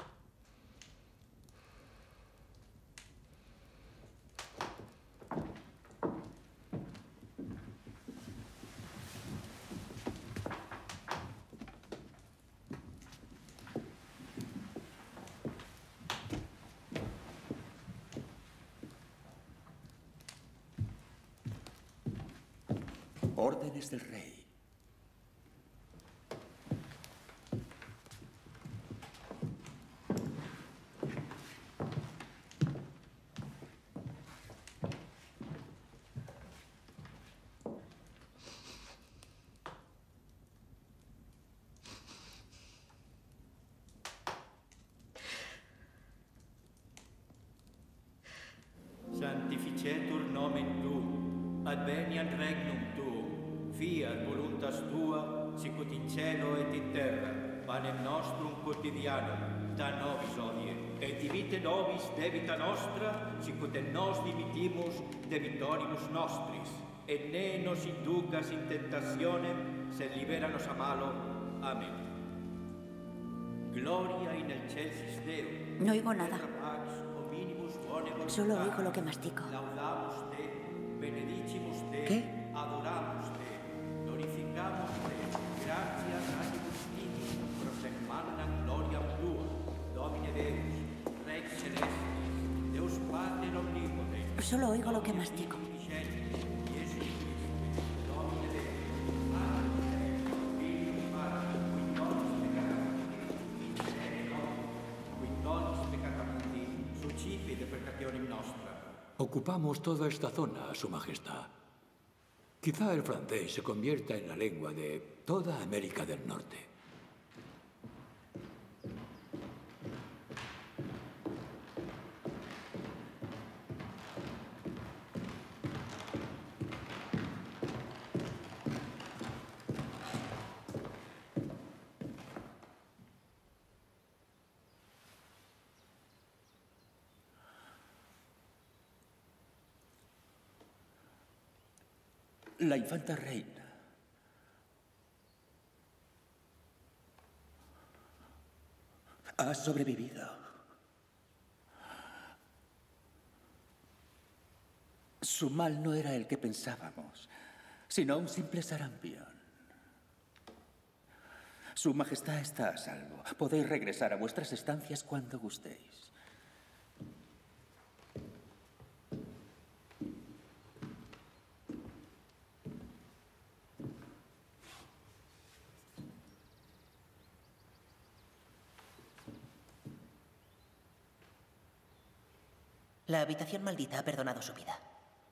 Órdenes del rey. Sanctificetur nomen tuum, adveniat regnum tuum, fiat voluntas tua, sicut in cielo et in terra. Panem nostrum quotidianum, da nobis hodie, et dimitte nobis debita nostra, sicut et nos dimitimus debitoribus nostris, et ne nos inducas in tentationem, sed libera nos a malo. Amén. Gloria in excelsis Deo. No oigo nada. Solo oigo lo que mastico. ¿Qué? Adoramos te, glorificamos te, gracias animus tibi, prosem magna gloriam tua, Domine Deus, Rex celestis, Deus Pater omnipotens. Solo oigo lo que mastico. Ocupamos toda esta zona, Su Majestad. Quizá el francés se convierta en la lengua de toda América del Norte. La infanta reina ha sobrevivido. Su mal no era el que pensábamos, sino un simple sarampión. Su Majestad está a salvo. Podéis regresar a vuestras estancias cuando gustéis. La habitación maldita ha perdonado su vida.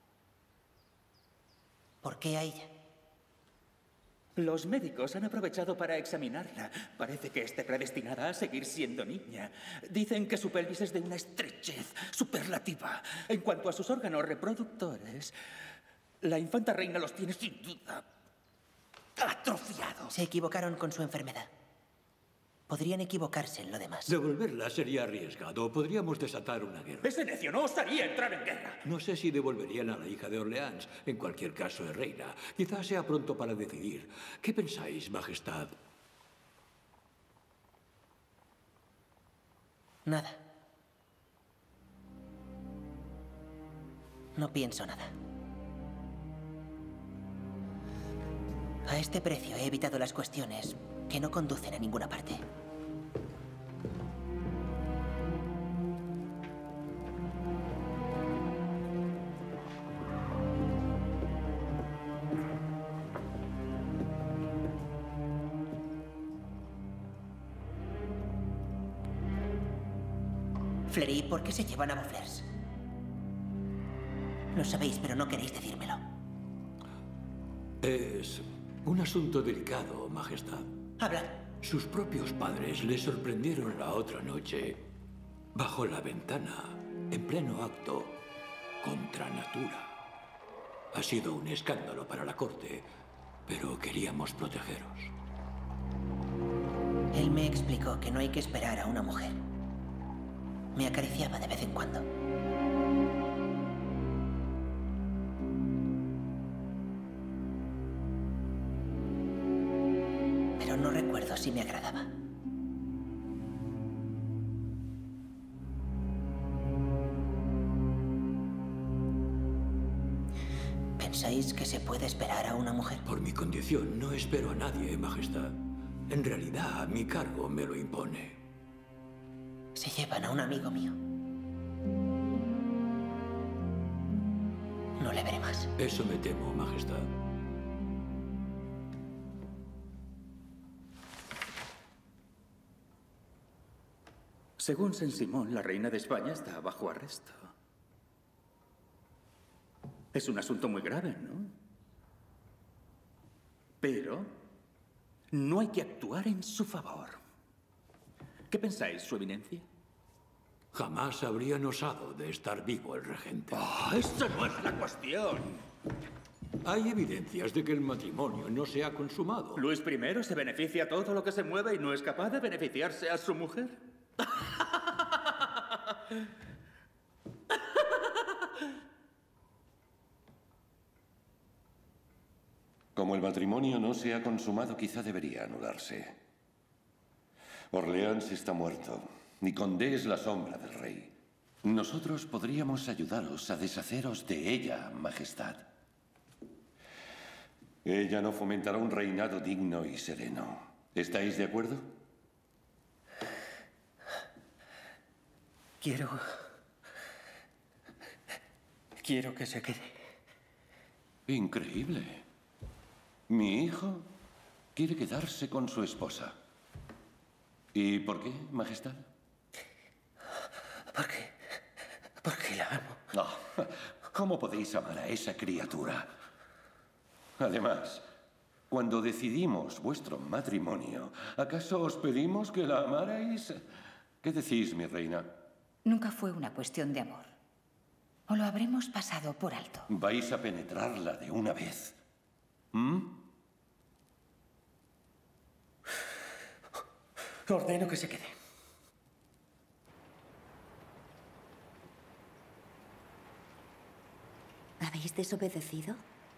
¿Por qué a ella? Los médicos han aprovechado para examinarla. Parece que esté predestinada a seguir siendo niña. Dicen que su pelvis es de una estrechez superlativa. En cuanto a sus órganos reproductores, la infanta reina los tiene sin duda atrofiados. Se equivocaron con su enfermedad. Podrían equivocarse en lo demás. Devolverla sería arriesgado. Podríamos desatar una guerra. Ese necio no osaría entrar en guerra. No sé si devolverían a la hija de Orleans. En cualquier caso, es reina. Quizás sea pronto para decidir. ¿Qué pensáis, Majestad? Nada. No pienso nada. A este precio he evitado las cuestiones que no conducen a ninguna parte. Fleury, ¿por qué se llevan a Boufflers? Lo sabéis, pero no queréis decírmelo. Es un asunto delicado, Majestad. Habla. Sus propios padres le sorprendieron la otra noche bajo la ventana, en pleno acto contra natura. Ha sido un escándalo para la corte, pero queríamos protegeros. Él me explicó que no hay que esperar a una mujer. Me acariciaba de vez en cuando. Pero no recuerdo si me agradaba. ¿Pensáis que se puede esperar a una mujer? Por mi condición, no espero a nadie, Majestad. En realidad, mi cargo me lo impone. Se llevan a un amigo mío. No le veré más. Eso me temo, Majestad. Según Saint-Simon, la reina de España está bajo arresto. Es un asunto muy grave, ¿no? Pero no hay que actuar en su favor. ¿Qué pensáis, Su Eminencia? Jamás habrían osado de estar vivo el regente. ¡Oh, ¡eso no es la cuestión! Hay evidencias de que el matrimonio no se ha consumado. Luis I se beneficia a todo lo que se mueve y no es capaz de beneficiarse a su mujer. Como el matrimonio no se ha consumado, quizá debería anularse. Orleans está muerto, y Condé es la sombra del rey. Nosotros podríamos ayudaros a deshaceros de ella, Majestad. Ella no fomentará un reinado digno y sereno. ¿Estáis de acuerdo? Quiero que se quede. Increíble. Mi hijo quiere quedarse con su esposa. ¿Y por qué, Majestad? Porque la amo. No. ¿Cómo podéis amar a esa criatura? Además, cuando decidimos vuestro matrimonio, ¿acaso os pedimos que la amarais? ¿Qué decís, mi reina? Nunca fue una cuestión de amor. ¿O lo habremos pasado por alto? ¿Vais a penetrarla de una vez? ¿Mm? Ordeno que se quede. ¿Habéis desobedecido?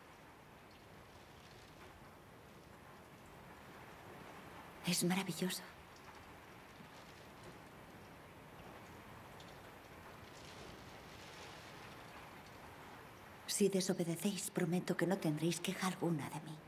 Es maravilloso. Si desobedecéis, prometo que no tendréis queja alguna de mí.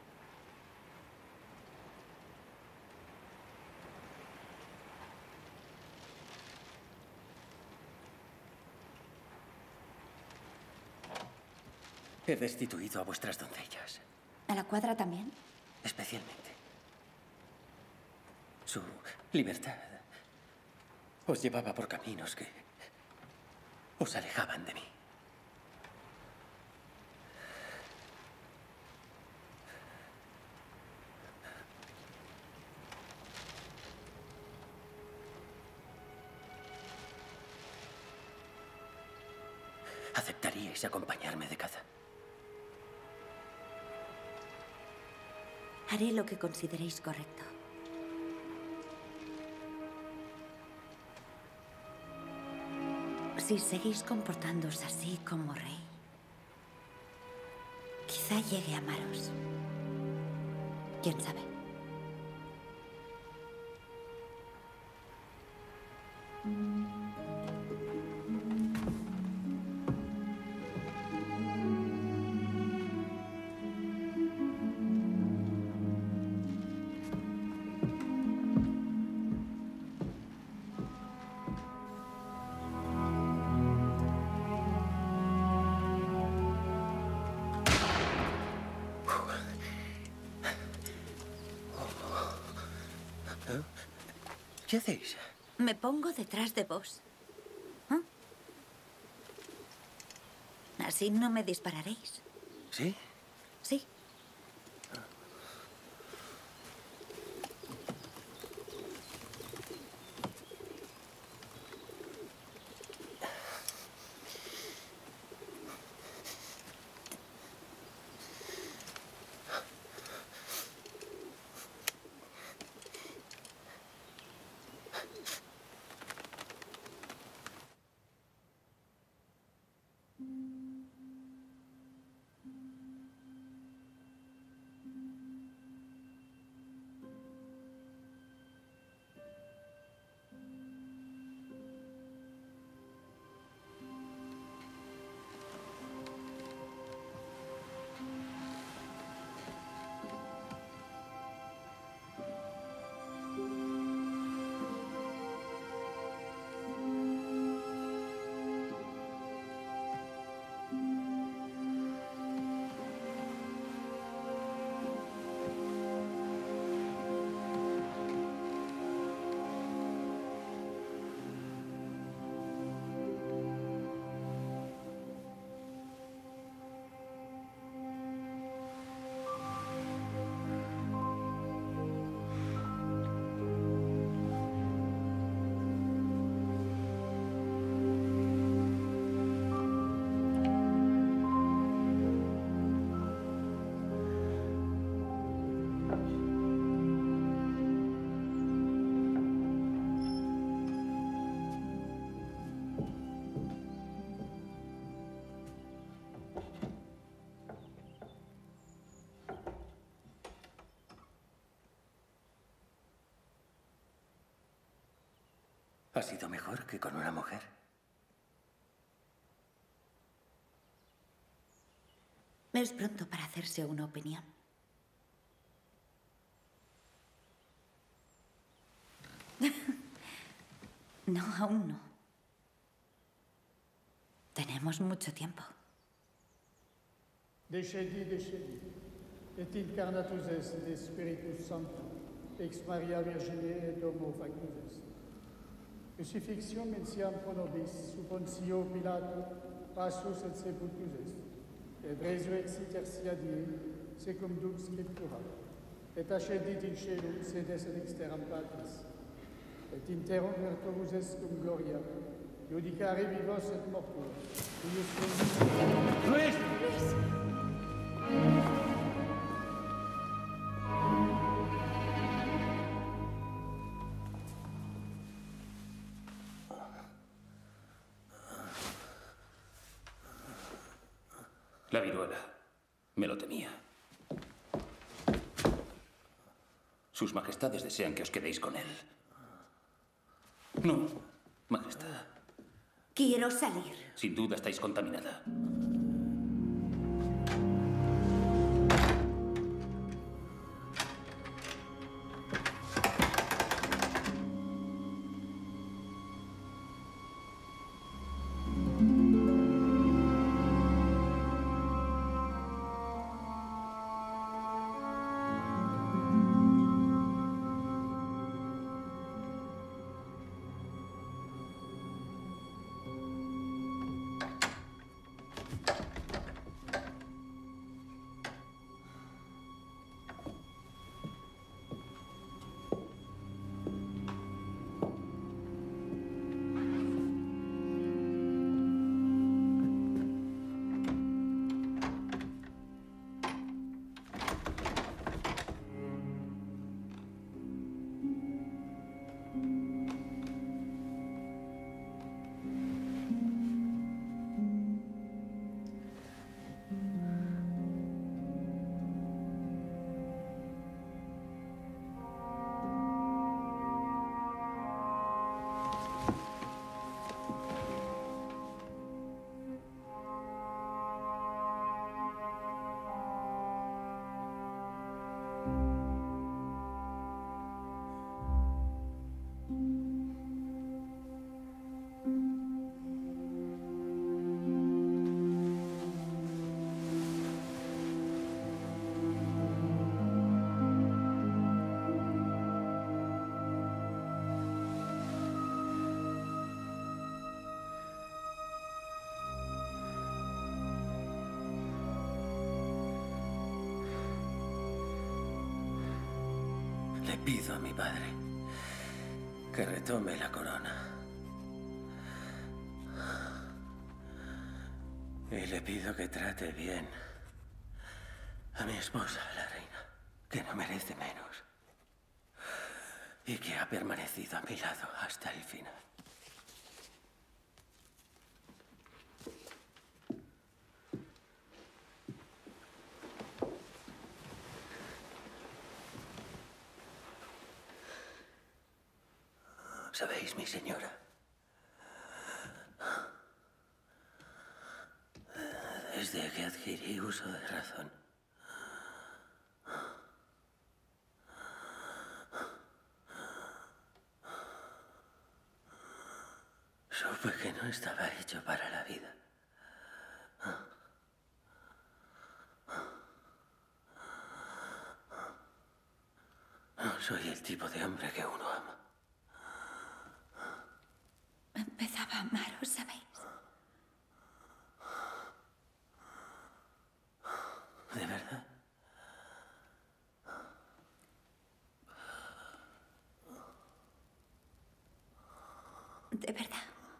He destituido a vuestras doncellas. ¿A la cuadra también? Especialmente. Su libertad os llevaba por caminos que os alejaban de mí. ¿Aceptaríais acompañarme de caza? Haré lo que consideréis correcto. Si seguís comportándoos así como rey, quizá llegue a amaros. ¿Quién sabe? ¿Qué hacéis? Me pongo detrás de vos. ¿Ah? Así no me dispararéis. ¿Sí? Sí. ¿Ha sido mejor que con una mujer? Es pronto para hacerse una opinión. No, aún no. Tenemos mucho tiempo. Descedi, et incarnatus est de Spiritus Sancto, ex Maria Virginie et Homo factus est. Crucifixion mentiam pro nobis, sub Pontio Pilato, passus et sepultus est. Et resurrexit tertia die, secum duc scriptura. Et ascendit in caelum, sedes in exteram patris. Et interum virtuus est cum gloria, judicare vivos et mortuos. ¡Luis! La viruela. Me lo temía. Sus majestades desean que os quedéis con él. No, majestad. Quiero salir. Sin duda estáis contaminada. Le pido a mi padre que retome la corona. Y le pido que trate bien a mi esposa, la reina, que no merece menos. Y que ha permanecido a mi lado hasta el final. ¿Sabéis, mi señora? Desde que adquirí uso de razón, supe que no estaba hecho para la vida. No soy el tipo de hombre que uno ama. Empezaba a amaros, ¿sabéis? ¿De verdad? De verdad.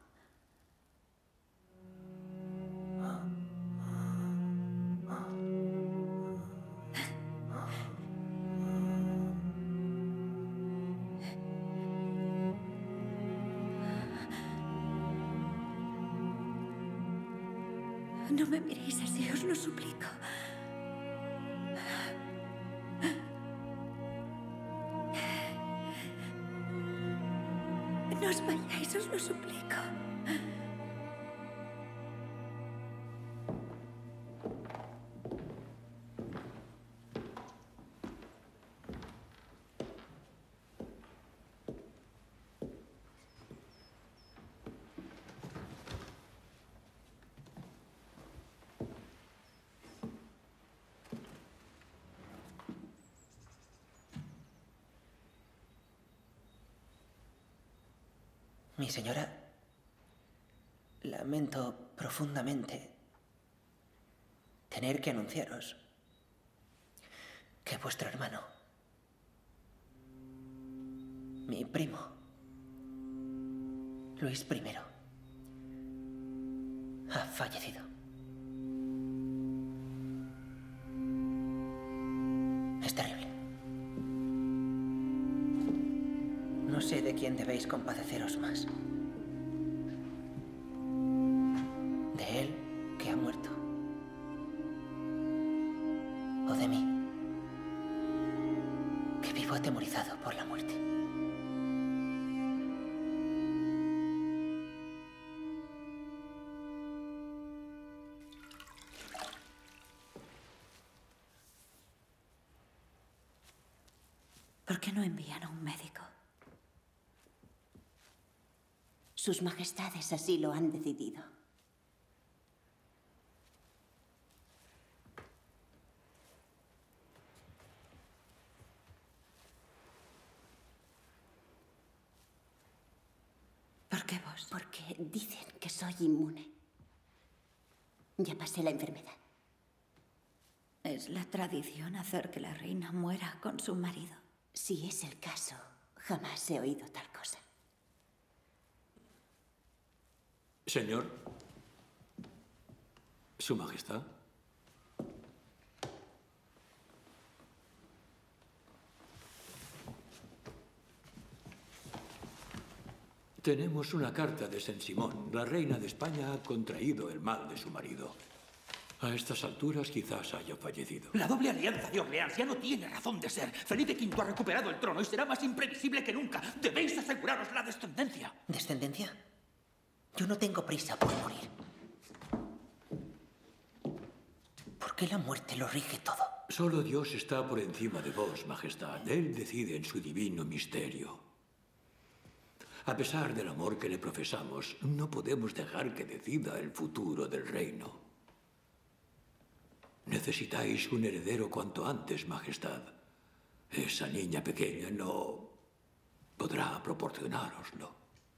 No me miréis así, os lo suplico. No os vayáis. hagáis, os lo suplico. Mi señora, lamento profundamente tener que anunciaros que vuestro hermano, mi primo, Luis I, ha fallecido. Es terrible. No sé de quién debéis compadeceros más. ¿De él, que ha muerto? ¿O de mí, que vivo atemorizado por la muerte? ¿Por qué no envían a un médico? Sus majestades así lo han decidido. ¿Por qué vos? Porque dicen que soy inmune. Ya pasé la enfermedad. ¿Es la tradición hacer que la reina muera con su marido? Si es el caso, jamás he oído tal cosa. Señor, Su Majestad. Tenemos una carta de Saint-Simon. La reina de España ha contraído el mal de su marido. A estas alturas quizás haya fallecido. La doble alianza de Orleans ya no tiene razón de ser. Felipe V ha recuperado el trono y será más imprevisible que nunca. Debéis aseguraros la descendencia. ¿Descendencia? Yo no tengo prisa por morir. ¿Por qué la muerte lo rige todo? Solo Dios está por encima de vos, Majestad. Él decide en su divino misterio. A pesar del amor que le profesamos, no podemos dejar que decida el futuro del reino. Necesitáis un heredero cuanto antes, Majestad. Esa niña pequeña no podrá proporcionároslo.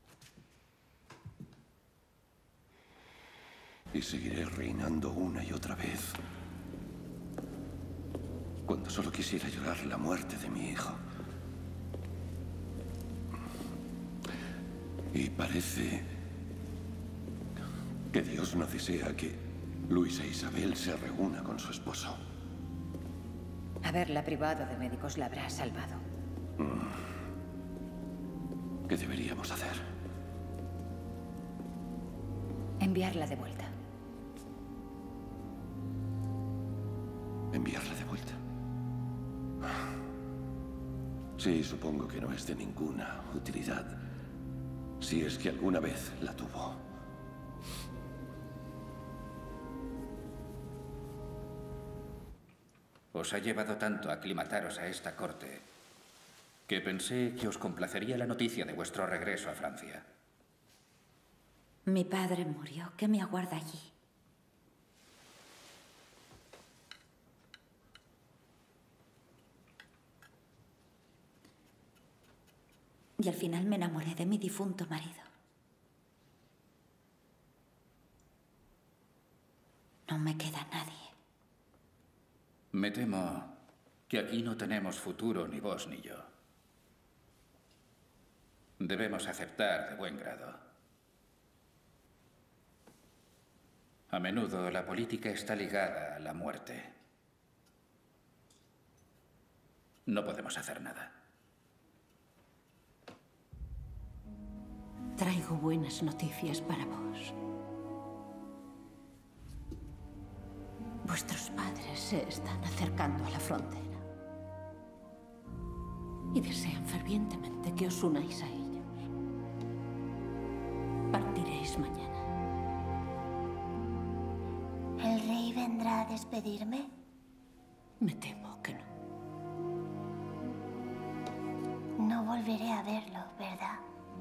Y seguiré reinando una y otra vez. Cuando solo quisiera llorar la muerte de mi hijo. Y parece que Dios no desea que Luisa Isabel se reúna con su esposo. Haberla privado de médicos la habrá salvado. ¿Qué deberíamos hacer? Enviarla de vuelta. ¿Enviarla de vuelta? Sí, supongo que no es de ninguna utilidad. Si es que alguna vez la tuvo. Os ha llevado tanto a aclimataros a esta corte que pensé que os complacería la noticia de vuestro regreso a Francia. Mi padre murió. ¿Qué me aguarda allí? Y al final me enamoré de mi difunto marido. No me queda nadie. Me temo que aquí no tenemos futuro ni vos ni yo. Debemos aceptar de buen grado. A menudo la política está ligada a la muerte. No podemos hacer nada. Traigo buenas noticias para vos. Vuestros padres se están acercando a la frontera. Y desean fervientemente que os unáis a ellos. es mañana. ¿El rey vendrá a despedirme? Me temo que no. No volveré a verlo, ¿verdad?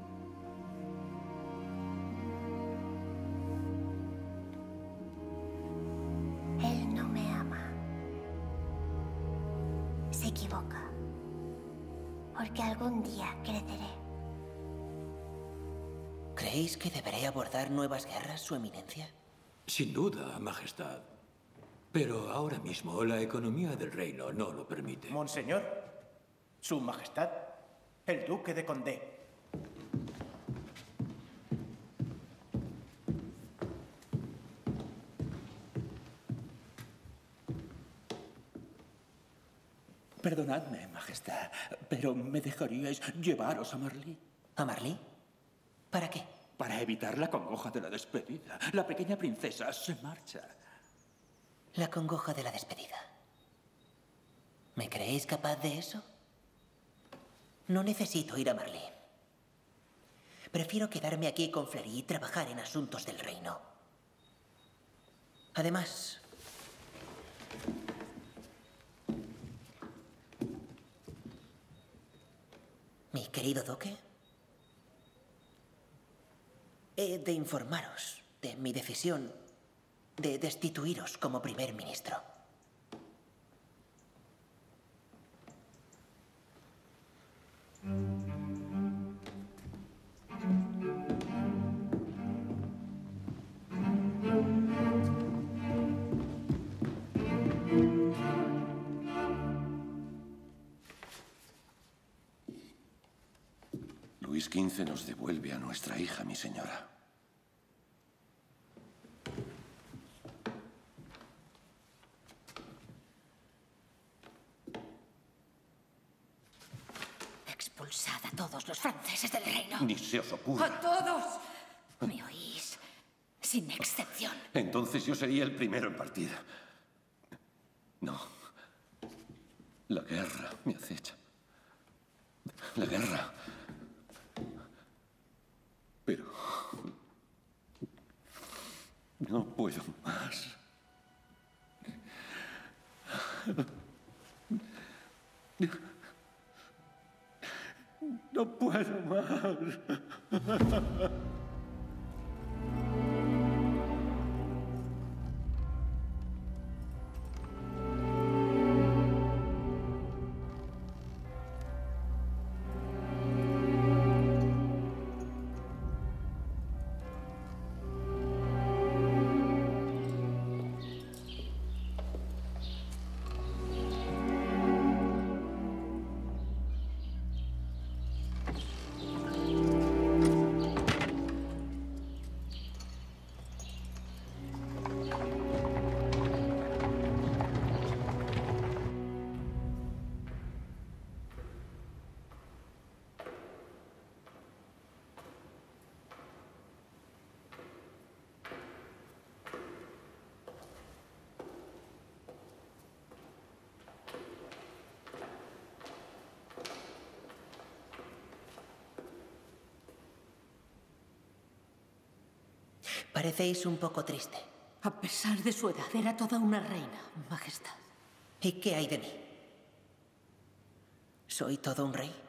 Él no me ama. Se equivoca. Porque algún día creceré. ¿Creéis que deberé abordar nuevas guerras, Su Eminencia? Sin duda, Majestad. Pero ahora mismo la economía del reino no lo permite. Monseñor, Su Majestad, el Duque de Condé. Perdonadme, Majestad, pero ¿me dejaríais llevaros a Marlí? ¿A Marlí? ¿Para qué? Para evitar la congoja de la despedida. La pequeña princesa se marcha. La congoja de la despedida. ¿Me creéis capaz de eso? No necesito ir a Marlí. Prefiero quedarme aquí con Fleury y trabajar en asuntos del reino. Además, mi querido duque, he de informaros de mi decisión de destituiros como primer ministro. Luis XV nos devuelve a nuestra hija, mi señora. Expulsad a todos los franceses del reino. Ni se os ocurra. ¡A todos! ¿Me oís? Sin excepción. Entonces yo sería el primero en partir. No. La guerra me acecha. La guerra. Pero no puedo más. No puedo más. Parecéis un poco triste. A pesar de su edad, era toda una reina, Majestad. ¿Y qué hay de mí? ¿Soy todo un rey?